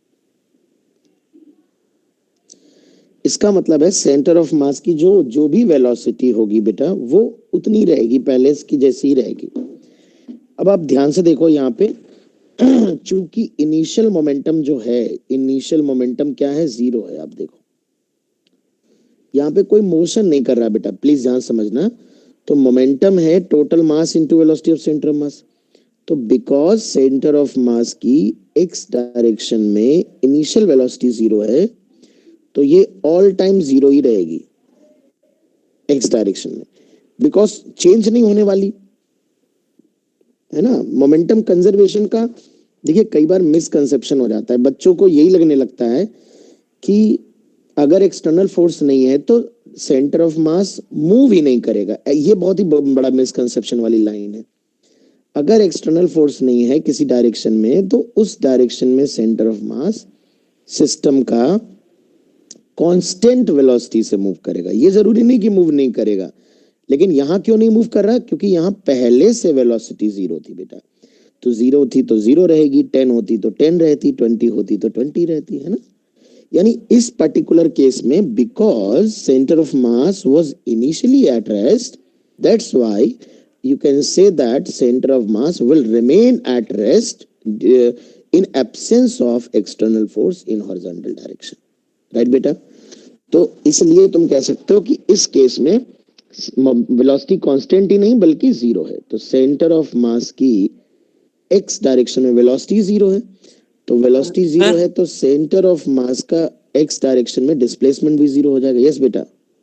इसका मतलब है सेंटर ऑफ मास की जो भी वेलोसिटी होगी बेटा वो उतनी रहेगी, पहले की जैसी ही रहेगी। अब आप ध्यान से देखो यहाँ पे, चूंकि इनिशियल मोमेंटम जो है, इनिशियल मोमेंटम क्या है, जीरो है। आप देखो यहाँ पे कोई मोशन नहीं कर रहा बेटा, प्लीज ध्यान समझना। तो मोमेंटम है total mass into velocity of centre of mass. तो बिकॉज सेंटर ऑफ मास की एक्स डायरेक्शन में इनिशियल वेलोसिटी जीरो है, तो ये ऑल टाइम जीरो ही रहेगी एक्स डायरेक्शन में, बिकॉज चेंज नहीं होने वाली है ना। मोमेंटम कंजर्वेशन का देखिए कई बार मिसकंसेप्शन हो जाता है, बच्चों को यही लगने लगता है कि अगर एक्सटर्नल फोर्स नहीं है तो सेंटर ऑफ मास मूव ही नहीं करेगा। ये बहुत ही बड़ा मिसकंसेप्शन वाली लाइन है। अगर एक्सटर्नल फोर्स नहीं है किसी डायरेक्शन में तो उस डायरेक्शन में सेंटर ऑफ मास सिस्टम का कांस्टेंट वेलोसिटी से मूव करेगा। ये जरूरी नहीं कि मूव नहीं करेगा, लेकिन यहां क्यों नहीं मूव कर रहा, क्योंकि यहां पहले से वेलोसिटी जीरो थी बेटा। तो जीरो थी तो जीरो रहेगी, 10 होती तो 10 रहती, 20 होती तो 20 रहती, है ना। यानी इस पर्टिकुलर केस में because centre of mass was initially at rest, that's why you can say that center of mass will remain at rest in absence of external force in horizontal direction, right बेटा। तो इसलिए तुम कह सकते हो कि इस केस में वेलोसिटी कांस्टेंट ही नहीं बल्कि जीरो है। तो सेंटर ऑफ मास की एक्स डायरेक्शन में वेलोसिटी जीरो है, तो वेलोसिटी जीरो है तो सेंटर ऑफ मास का एक्स डायरेक्शन में डिस्प्लेसमेंट भी जीरो हो जाएगा। यस बेटा।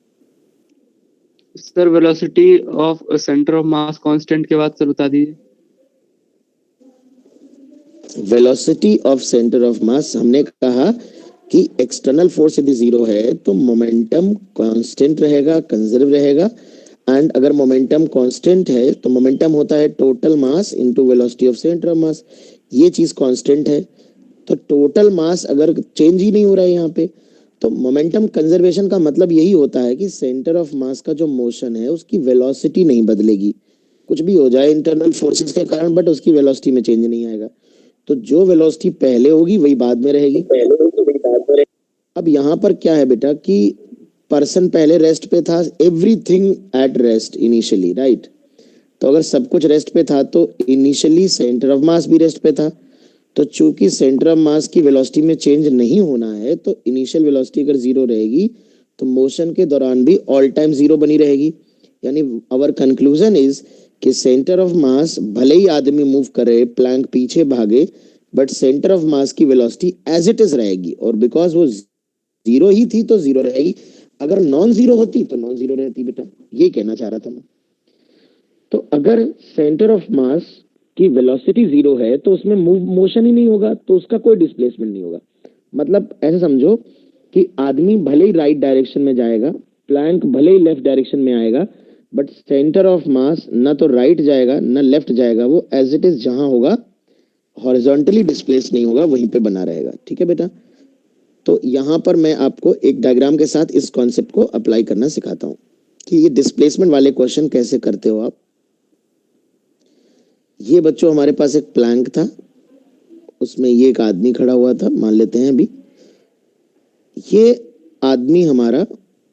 Sir velocity of centre of mass constant के बाद सर बता दीजिए। Velocity of centre of mass, हमने कहा कि एक्सटर्नल फोर्स यदि जीरो है तो मोमेंटम कांस्टेंट रहेगा, कंजर्व रहेगा। एंड अगर मोमेंटम कांस्टेंट है तो मोमेंटम होता है total mass into velocity of centre of mass, ये चीज कांस्टेंट है। तो टोटल मास अगर चेंज ही नहीं हो रहा है यहाँ पे, तो मोमेंटम कंजर्वेशन का मतलब यही होता है कि सेंटर ऑफ मास का जो मोशन है उसकी वेलोसिटी नहीं बदलेगी, कुछ भी हो जाए इंटरनल फोर्सेस के कारण, बट उसकी वेलोसिटी में चेंज नहीं आएगा। तो जो वेलोसिटी पहले होगी वही बाद में रहेगी। अब यहाँ पर क्या है बेटा कि पर्सन पहले रेस्ट पे था, everything at rest initially, right. तो अगर सब कुछ रेस्ट पे था तो इनिशियली सेंटर ऑफ मास भी रेस्ट पे था। तो चूंकि सेंटर ऑफ मास की वेलोसिटी में चेंज नहीं होना है तो इनिशियल वेलोसिटी अगर जीरो रहेगी तो मोशन के दौरान भी ऑल टाइम जीरो बनी रहेगी। यानी आवर कंक्लूजन इज कि सेंटर ऑफ मास भले ही आदमी मूव करे, प्लैंक पीछे भागे, बट सेंटर ऑफ मास की वेलोसिटी एज इट इज रहेगी। और बिकॉज वो जीरो ही थी तो जीरो रहेगी, अगर नॉन जीरो होती तो नॉन जीरो रहती बेटा, ये कहना चाह रहा था मैं। तो अगर सेंटर ऑफ मास की वेलोसिटी जीरो है तो उसमें मोशन ही नहीं होगा, तो उसका कोई डिस्प्लेसमेंट नहीं होगा। मतलब ऐसे समझो कि आदमी भले ही राइट डायरेक्शन में जाएगा, प्लैंक भले ही लेफ्ट डायरेक्शन में आएगा, बट सेंटर ऑफ मास ना तो राइट जाएगा ना लेफ्ट जाएगा, वो एज इट इज जहां होगा, हॉरिजॉन्टली डिस्प्लेस नहीं होगा, वहीं पे बना रहेगा। ठीक है बेटा, तो यहां पर मैं आपको एक डायग्राम के साथ इस कॉन्सेप्ट को अप्लाई करना सिखाता हूं कि ये डिस्प्लेसमेंट वाले क्वेश्चन कैसे करते हो आप। ये बच्चों हमारे पास एक प्लैंक था, उसमें ये एक आदमी खड़ा हुआ था, मान लेते हैं अभी ये आदमी हमारा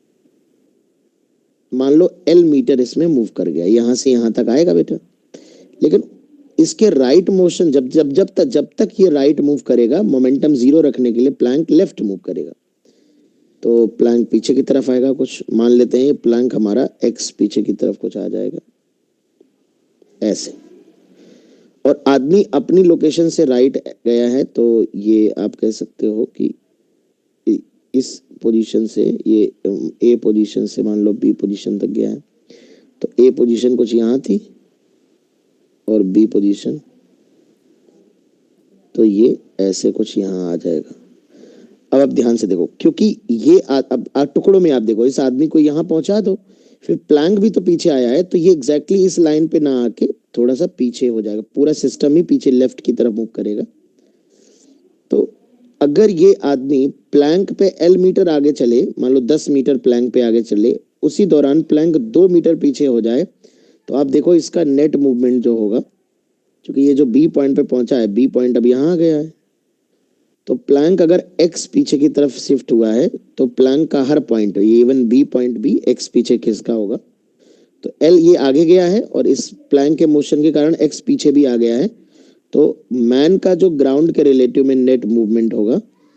मान लो L मीटर इसमें मूव कर गया, यहां से यहां तक आएगा बेटा, लेकिन इसके राइट मोशन जब तक ये राइट मूव करेगा, मोमेंटम जीरो रखने के लिए प्लैंक लेफ्ट मूव करेगा, तो प्लैंक पीछे की तरफ आएगा कुछ, मान लेते हैं ये प्लैंक हमारा x पीछे की तरफ कुछ आ जाएगा ऐसे, और आदमी अपनी लोकेशन से राइट गया है, तो ये आप कह सकते हो कि इस पोजीशन से ये A पोजीशन से मान लो B पोजीशन तक गया है, तो A पोजीशन कुछ यहाँ थी और B पोजीशन तो ये ऐसे कुछ यहाँ आ जाएगा। अब आप ध्यान से देखो, क्योंकि ये अब टुकड़ों में आप देखो, इस आदमी को यहाँ पहुंचा दो, फिर प्लैंक भी तो पीछे आया है, तो ये एग्जैक्टली इस लाइन पे ना आके थोड़ा सा पीछे हो जाएगा, पूरा सिस्टम ही पीछे लेफ्ट की तरफ मूव करेगा। तो अगर ये आदमी प्लैंक पे L मीटर आगे चले, मान लो 10 मीटर प्लैंक पे आगे चले, उसी दौरान प्लैंक 2 मीटर पीछे हो जाए, तो आप देखो इसका नेट मूवमेंट जो होगा, क्योंकि ये जो B पॉइंट पे पहुंचा है, B पॉइंट अब यहाँ आ गया है, तो प्लैंक अगर X पीछे की तरफ शिफ्ट हुआ है, तो प्लैंक का हर पॉइंट, ये इवन B पॉइंट भी X पीछे खिसका होगा, तो L ये आगे गया है और इस प्लैंक के मोशन के कारण X पीछे भी आ गया है, तो मैन का जो ग्राउंड के रिलेटिव में नेट मूवमेंट होगा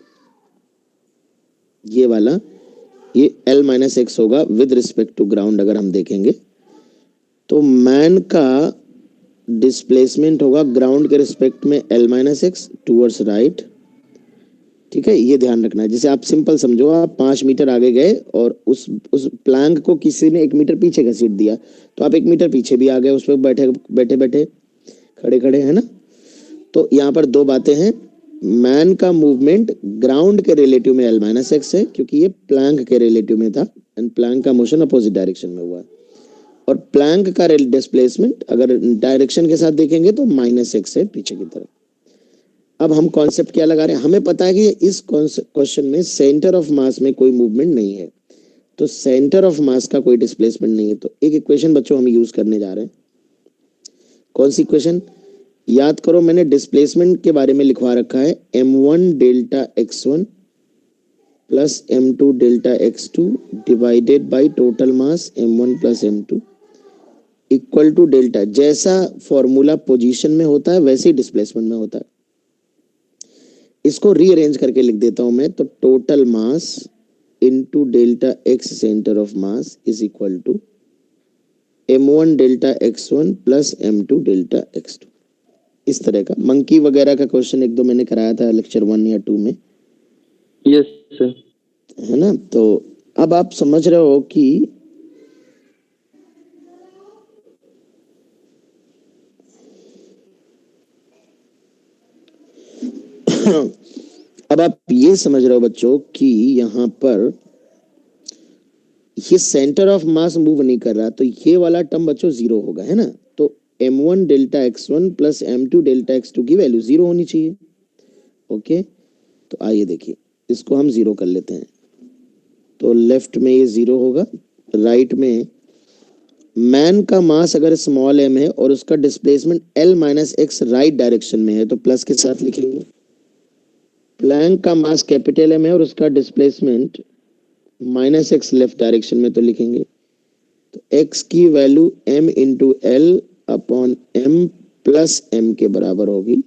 ये वाला, ये L माइनस एक्स होगा विद रिस्पेक्ट टू ग्राउंड। अगर हम देखेंगे तो मैन का डिस्प्लेसमेंट होगा ग्राउंड के रिस्पेक्ट में L minus X towards right. ठीक है, ये ध्यान रखना है। जैसे आप सिंपल समझो, आप 5 मीटर आगे गए और उस प्लैंक को किसी ने 1 मीटर पीछे घसीट दिया, तो आप 1 मीटर पीछे भी आ गए उस पर बैठे खड़े है ना। तो यहाँ पर दो बातें हैं, मैन का मूवमेंट ग्राउंड के रिलेटिव में L माइनस एक्स है, क्योंकि ये प्लैंक के रिलेटिव में था, एंड प्लैंक का मोशन अपोजिट डायरेक्शन में हुआ, और प्लैंक का डिस्प्लेसमेंट अगर डायरेक्शन के साथ देखेंगे तो माइनस एक्स है पीछे की तरफ। अब हम कॉन्सेप्ट क्या लगा रहे हैं, हमें पता है कि इस क्वेश्चन में सेंटर ऑफ मास में कोई मूवमेंट नहीं है, तो सेंटर ऑफ मास का कोई डिस्प्लेसमेंट नहीं है, तो एक इक्वेशन बच्चों हम यूज करने जा रहे हैं। कौन सी इक्वेशन? याद करो, मैंने डिस्प्लेसमेंट के बारे में लिखवा रखा है m1 delta x1 plus m2 delta x2 divided by total mass m1 plus m2 equal to delta. जैसा फॉर्मूला पोजीशन में होता है वैसे ही डिस्प्लेसमेंट में होता है। इसको रीअरेंज करके लिख देता हूं मैं, तो total mass into delta x centre of mass is equal to m1 delta x1 plus m2 delta x2। इस तरह का मंकी वगैरह का क्वेश्चन 1-2 मैंने कराया था लेक्चर 1 या 2 में। Yes sir. है ना, तो अब आप समझ रहे हो कि अब आप ये समझ रहे हो बच्चों कि यहाँ पर ये सेंटर ऑफ मास मूव नहीं कर रहा, तो ये वाला टर्म बच्चों 0 होगा, है ना। तो m1 delta x1 plus m2 delta x2 की वैल्यू 0 होनी चाहिए। ओके, तो आइए देखिए, इसको हम 0 कर लेते हैं, तो लेफ्ट में ये 0 होगा, राइट में मैन का मास अगर स्मॉल m है और उसका displacement L minus x right direction में है, तो प्लस के साथ लिखेंगे। प्लैंक का मास कैपिटल M है और उसका displacement minus x left direction में, तो लिखेंगे तो x की value m into L upon m plus m के बराबर होगी।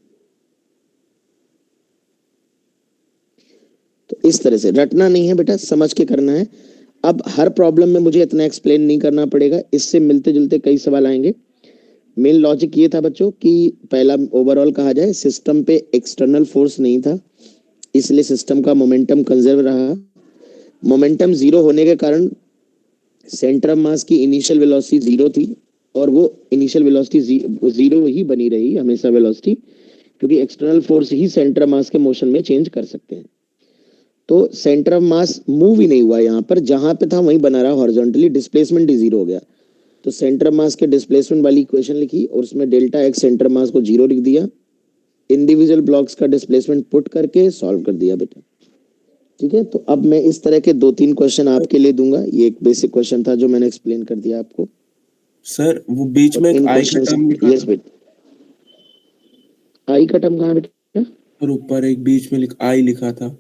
तो इस तरह से रटना नहीं है बेटा, समझ के करना है। अब हर प्रॉब्लम में मुझे इतना एक्सप्लेन नहीं करना पड़ेगा, इससे मिलते जुलते कई सवाल आएंगे। मेन लॉजिक ये था बच्चों कि पहला ओवरऑल कहा जाए, सिस्टम पे एक्सटर्नल फोर्स नहीं था, इसलिए सिस्टम का मोमेंटम कंजर्व रहा। मोमेंटम 0 होने के कारण सेंटर ऑफ मास की इनिशियल वेलोसिटी 0 थी, और वो इनिशियल वेलोसिटी 0 ही बनी रही हमेशा वेलोसिटी, क्योंकि एक्सटर्नल फोर्स ही सेंटर ऑफ मास के मोशन में चेंज कर सकते हैं। तो सेंटर ऑफ मास मूव ही नहीं हुआ, यहाँ पर जहां पे था वहीं बना रहा हॉरिजॉन्टली, डिस्प्लेसमेंट ही 0 हो गया। तो सेंटर मास के डिस्प्लेसमेंट वाली इक्वेशन लिखी और उसमें डेल्टा एक्स सेंटर मास को 0 लिख दिया, इंडिविजुअल ब्लॉक्स का डिस्प्लेसमेंट पुट करके सॉल्व कर दिया बेटा। ठीक है, तो अब मैं इस तरह के 2-3 क्वेश्चन आपके लिए दूंगा। ये एक बेसिक क्वेश्चन था जो मैंने एक्सप्लेन कर दिया आपको। सर वो बीच में एक इन आई का क्वेश्चन, टर्म लिखा यस था बेटा, आई का टर्म कहाँ बेटा? और ऊपर एक बीच में आई लिखा था।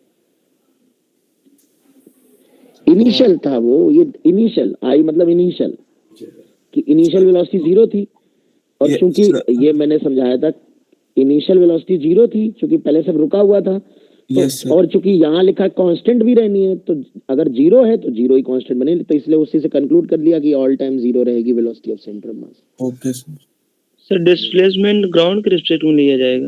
इनिशियल था वो, ये इनिशियल, आई मतलब इनिशियल, कि इनिशियल वेलोसिटी 0 थी और ये चूंकि ये मैंने समझाया था इनिशियल वेलोसिटी 0 थी क्योंकि पहले सब रुका हुआ था, तो यस सर। और चूंकि यहाँ लिखा कांस्टेंट भी रहनी है, तो अगर 0 है तो 0 ही कांस्टेंट बनेगी, तो इसलिए उसी से कंक्लूड कर लिया कि ऑल टाइम 0 रहेगी velocity of centre of mass. Okay sir. Sir displacement ground के रिस्पेक्ट में लिया जाएगा?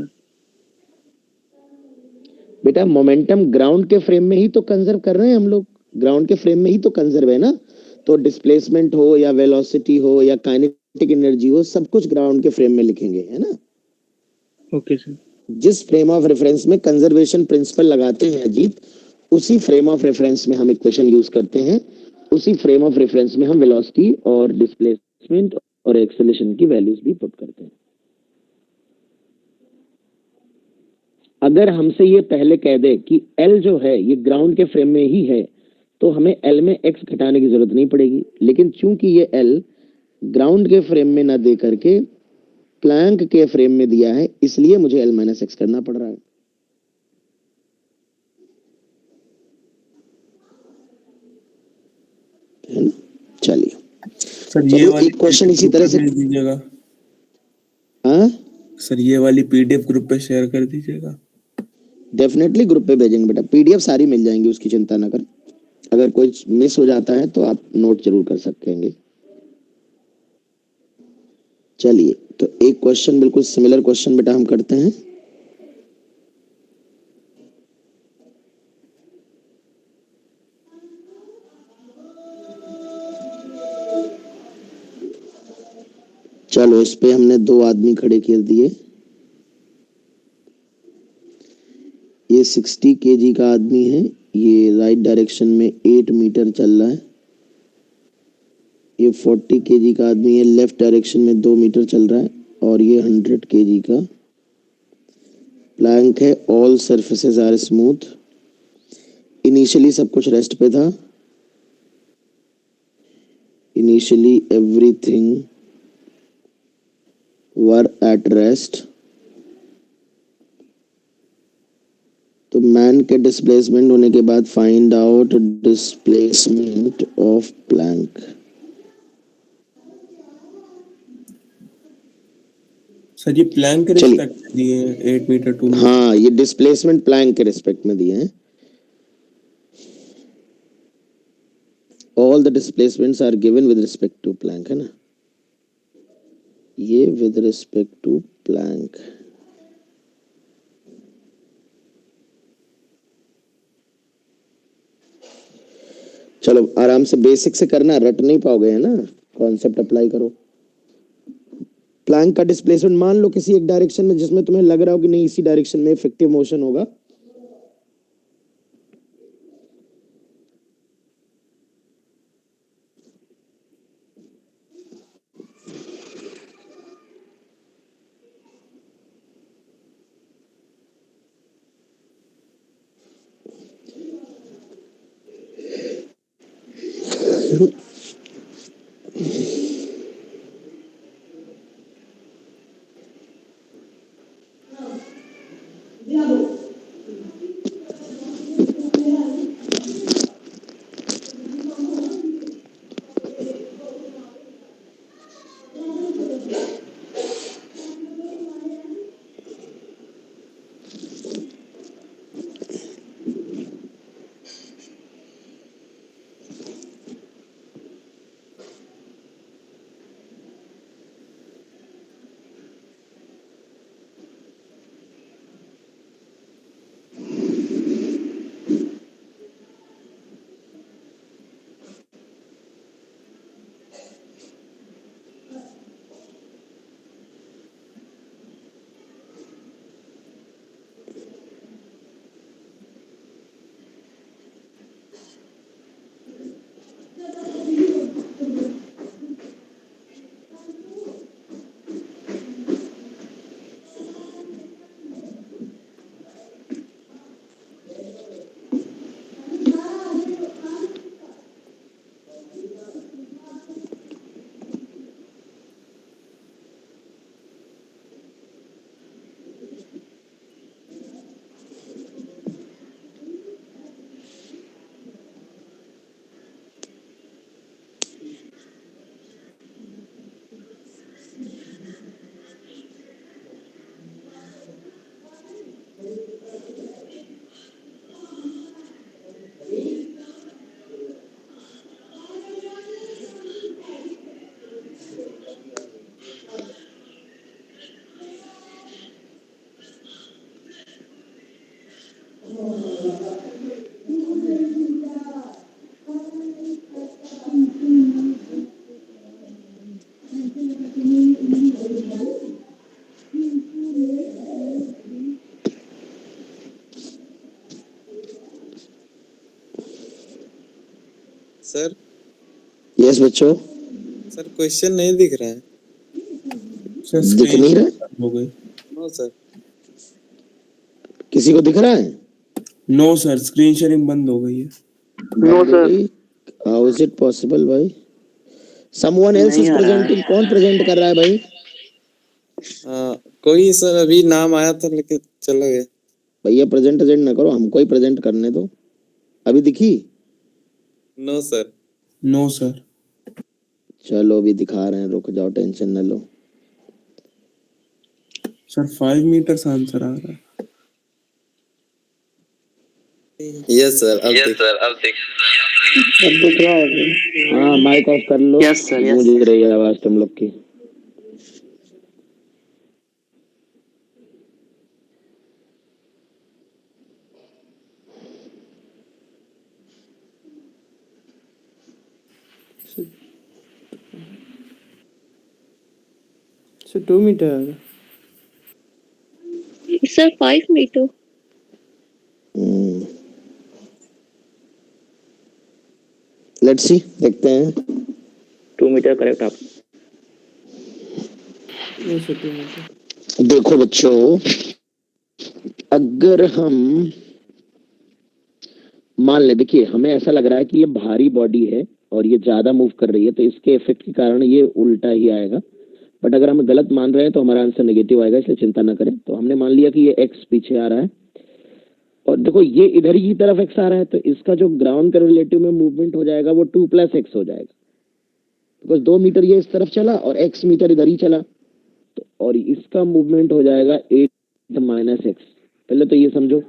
बेटा मोमेंटम ग्राउंड के फ्रेम में ही तो कंजर्व कर रहे हैं हम लोग, ग्राउंड के फ्रेम में ही तो कंजर्व है ना, तो डिस्प्लेसमेंट हो या वेलोसिटी हो या काइनेटिक एनर्जी हो, सब कुछ ग्राउंड के फ्रेम में लिखेंगे, है ना। Okay sir. जिस फ्रेम ऑफ रेफरेंस में कंजर्वेशन प्रिंसिपल लगाते हैं अजीत, उसी फ्रेम ऑफ रेफरेंस में हम इक्वेशन यूज करते हैं, उसी फ्रेम ऑफ रेफरेंस में हम वेलोसिटी और डिस्प्लेसमेंट और एक्सेलरेशन की वैल्यूज भी पुट करते हैं। अगर हमसे ये पहले कह दे कि L जो है ये ग्राउंड के फ्रेम में ही है, तो हमें L में X घटाने की जरूरत नहीं पड़ेगी, लेकिन चूंकि ये L ग्राउंड के फ्रेम में ना दे करके प्लैंक के फ्रेम में दिया है, इसलिए मुझे L माइनस एक्स करना पड़ रहा है। ना, चलिए सर ये चलो वाली एक क्वेश्चन इसी तरह से, भेज दीजिएगा। हाँ सर ये वाली पीडीएफ ग्रुप पे शेयर कर दीजिएगा। डेफिनेटली ग्रुप पे भेजेंगे बेटा, पीडीएफ सारी मिल जाएंगी, उसकी चिंता ना कर। अगर कोई मिस हो जाता है तो आप नोट जरूर कर सकेंगे। चलिए तो एक क्वेश्चन बिल्कुल सिमिलर क्वेश्चन बेटा हम करते हैं। चलो इस पे हमने 2 आदमी खड़े कर दिए। ये 60 केजी का आदमी है, ये राइट डायरेक्शन में 8 मीटर चल रहा है। ये 40 केजी का आदमी है, लेफ्ट डायरेक्शन में 2 मीटर चल रहा है, और ये 100 केजी का प्लैंक है। All surfaces are smooth. Initially सब कुछ रेस्ट पे था, initially everything were at rest. तो मैन के डिस्प्लेसमेंट होने के बाद find out displacement of plank. Sir ये प्लैंक के रिस्पेक्ट में दिए हैं 8 मीटर 2 मीटर। हाँ ये डिस्प्लेसमेंट प्लैंक के रिस्पेक्ट में दिए हैं। All the displacements are given with respect to plank, है ना, ये विद रिस्पेक्ट टू प्लैंक। चलो आराम से बेसिक से करना, रट नहीं पाओगे, है ना, कॉन्सेप्ट अप्लाई करो। प्लैंक का डिस्प्लेसमेंट मान लो किसी एक डायरेक्शन में जिसमें तुम्हें लग रहा हो कि नहीं इसी डायरेक्शन में इफेक्टिव मोशन होगा, यस बच्चों, सर क्वेश्चन नहीं दिख रहा है। सर दिख नहीं रहा? हो गई। No sir. किसी को दिख रहा है? नो सर, स्क्रीन शेयरिंग बंद हो गई है। No sir. How is it possible भाई? Someone else is presenting. कौन प्रेजेंट कर रहा है भाई? कोई सर अभी नाम आया था लेकिन चला गया। भैया प्रेजेंट ना करो, हमको ही प्रेजेंट करने दो। अभी दिखी? No sir. No sir. चलो अभी दिखा रहे हैं, रुक जाओ, टेंशन न लो। सर 5 मीटर आंसर आ रहा है। यस सर, अब दिख रहा है। हाँ माइक ऑफ कर लो। Yes sir, yes. मुझे दिख रही है आवाज तुम लोग की। सर 2 मीटर आ रहा है। Sir 5 metre. लेट्स सी, देखते हैं। 2 मीटर करेक्ट आप। Yes sir 2 metre. देखो बच्चों, अगर हम मान ले, देखिए हमें ऐसा लग रहा है कि ये भारी बॉडी है और ये ज्यादा मूव कर रही है, तो इसके इफेक्ट के कारण ये उल्टा ही आएगा। बट अगर हम गलत मान रहे हैं तो हमारा आंसर नेगेटिव आएगा, इसलिए चिंता ना करें। तो हमने मान लिया कि ये एक्स पीछे आ रहा है और देखो ये इधर ही की तरफ एक्स आ रहा है, तो इसका जो ग्राउंड के रिलेटिव में मूवमेंट हो जाएगा वो 2 + x हो जाएगा। बिकॉज 2 मीटर ये इस तरफ चला और x मीटर इधर ही चला, तो और इसका मूवमेंट हो जाएगा 8 - x। पहले तो ये समझो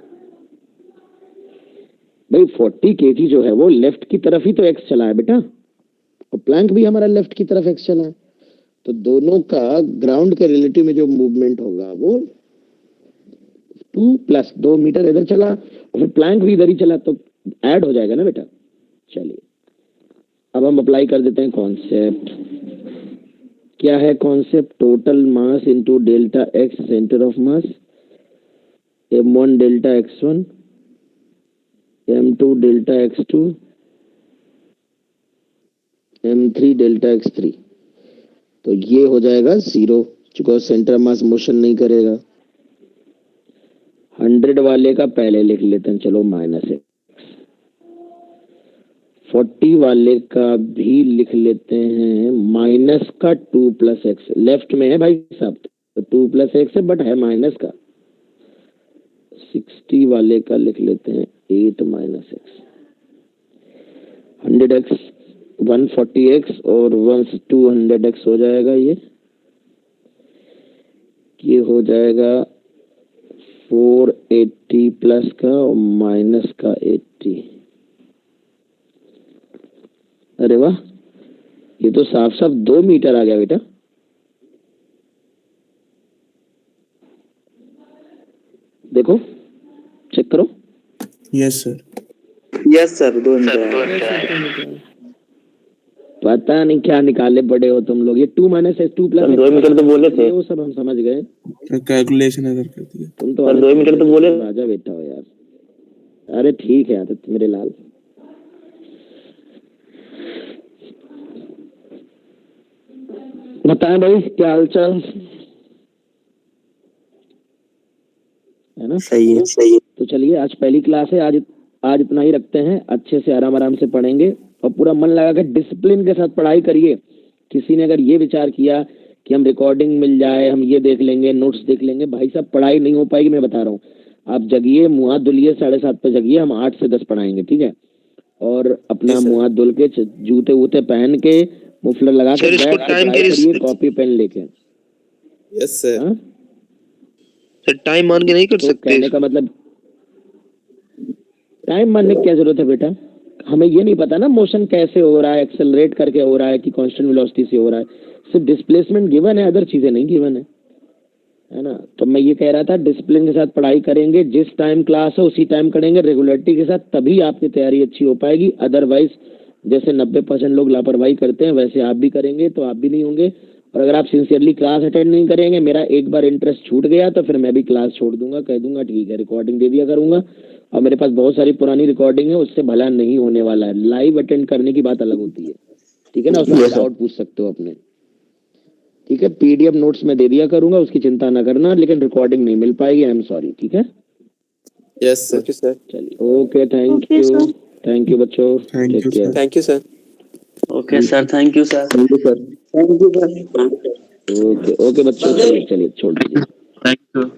भाई, 40 kg जो है वो लेफ्ट की तरफ ही तो x चला है बेटा, और प्लैंक भी हमारा लेफ्ट की तरफ x चला है, तो दोनों का ग्राउंड के रिलेटिव में जो मूवमेंट होगा वो 2 + 2 मीटर इधर चला और फिर प्लैंक भी इधर ही चला, तो ऐड हो जाएगा ना बेटा। चलिए अब हम अप्लाई कर देते हैं कॉन्सेप्ट। क्या है concept? Total mass into delta x centre of mass, m1 delta x1, m2 delta x2, m3 delta x3। तो ये हो जाएगा 0, चूंकि सेंटर मास मोशन नहीं करेगा। 100 वाले का पहले लिख लेते हैं, चलो -x। 40 वाले का भी लिख लेते हैं माइनस का 2 + x। लेफ्ट में है भाई साहब, तो 2 + x है, बट है माइनस का। 60 वाले का लिख लेते हैं 8 - x। 100x 140x और 200x हो जाएगा। ये हो जाएगा 480 प्लस का और माइनस का 80। अरे वाह, ये तो साफ साफ 2 मीटर आ गया बेटा। देखो चेक करो। Yes sir. Yes sir, 2 metre. पता नहीं क्या निकाले पड़े हो तुम लोग। ये 2 - x 2 + 2 मीटर तो बोले थे। वो सब हम समझ गए, कैलकुलेशन अगर कर दिया। तुम तो 2 मीटर तो बोले। राजा बेटा हो यार। अरे ठीक है यार मेरे लाल। बताएं भाई क्या हालचाल है ना? सही है, सही है। तो चलिए आज पहली क्लास है, आज इतना ही रखते हैं। अच्छे से आराम से पढ़ेंगे और पूरा मन लगा कर डिसिप्लिन के साथ पढ़ाई करिए। किसी ने अगर ये विचार किया कि हम रिकॉर्डिंग मिल जाए, हम ये देख लेंगे, नोट्स देख लेंगे, भाई साहब पढ़ाई नहीं हो पाएगी। मैं बता रहा हूँ, आप जगिए, मुँह हाथ धुलिए, 7:30 पे जगिए, हम 8 से 10 पढ़ाएंगे, ठीक है? और अपना मुँह हाथ धुल के, जूते वूते पहन के, मुफलर लगा के बैठ के पढ़ाई करिए, कॉपी पेन लेके। Yes sir. हाँ सर टाइम मान के नहीं कर तो सकते? कहने का मतलब टाइम मानने की क्या जरूरत है बेटा? हमें ये नहीं पता ना मोशन कैसे हो रहा है, एक्सेलरेट करके हो रहा है कि कांस्टेंट वेलोसिटी से हो रहा है। सिर्फ डिस्प्लेसमेंट गिवन है, अदर चीजें नहीं गिवन है ना? तो मैं ये कह रहा था डिसिप्लिन के साथ पढ़ाई करेंगे, जिस टाइम क्लास है उसी टाइम करेंगे, रेगुलरिटी के साथ, तभी आपकी तैयारी अच्छी हो पाएगी। अदरवाइज जैसे 90% लोग लापरवाही करते हैं वैसे आप भी करेंगे तो आप भी नहीं होंगे। और अगर आप सिंसियरली क्लास अटेंड नहीं करेंगे, मेरा एक बार इंटरेस्ट छूट गया तो फिर मैं भी क्लास छोड़ दूंगा, कह दूंगा ठीक है रिकॉर्डिंग दे दिया करूंगा। और मेरे पास बहुत सारी पुरानी रिकॉर्डिंग है, उससे भला नहीं होने वाला है। लाइव अटेंड करने की बात अलग होती है। ठीक है ना, उसमें डाउट पूछ सकते हो अपने। ठीक है, पीडीएफ नोट्स में दे दिया करूंगा, उसकी चिंता ना करना, लेकिन रिकॉर्डिंग नहीं मिल पाएगी, आई एम सॉरी। ठीक है, यस सर। ओके सर, चलिए, okay, thank Okay, you, sir. Thank you बच्चों, Thank take you, care. Thank you sir. Okay sir, thank you sir. Thank you sir. Okay okay बच्चों, चलिए चलिए छोड़ दीजिए। Thank you.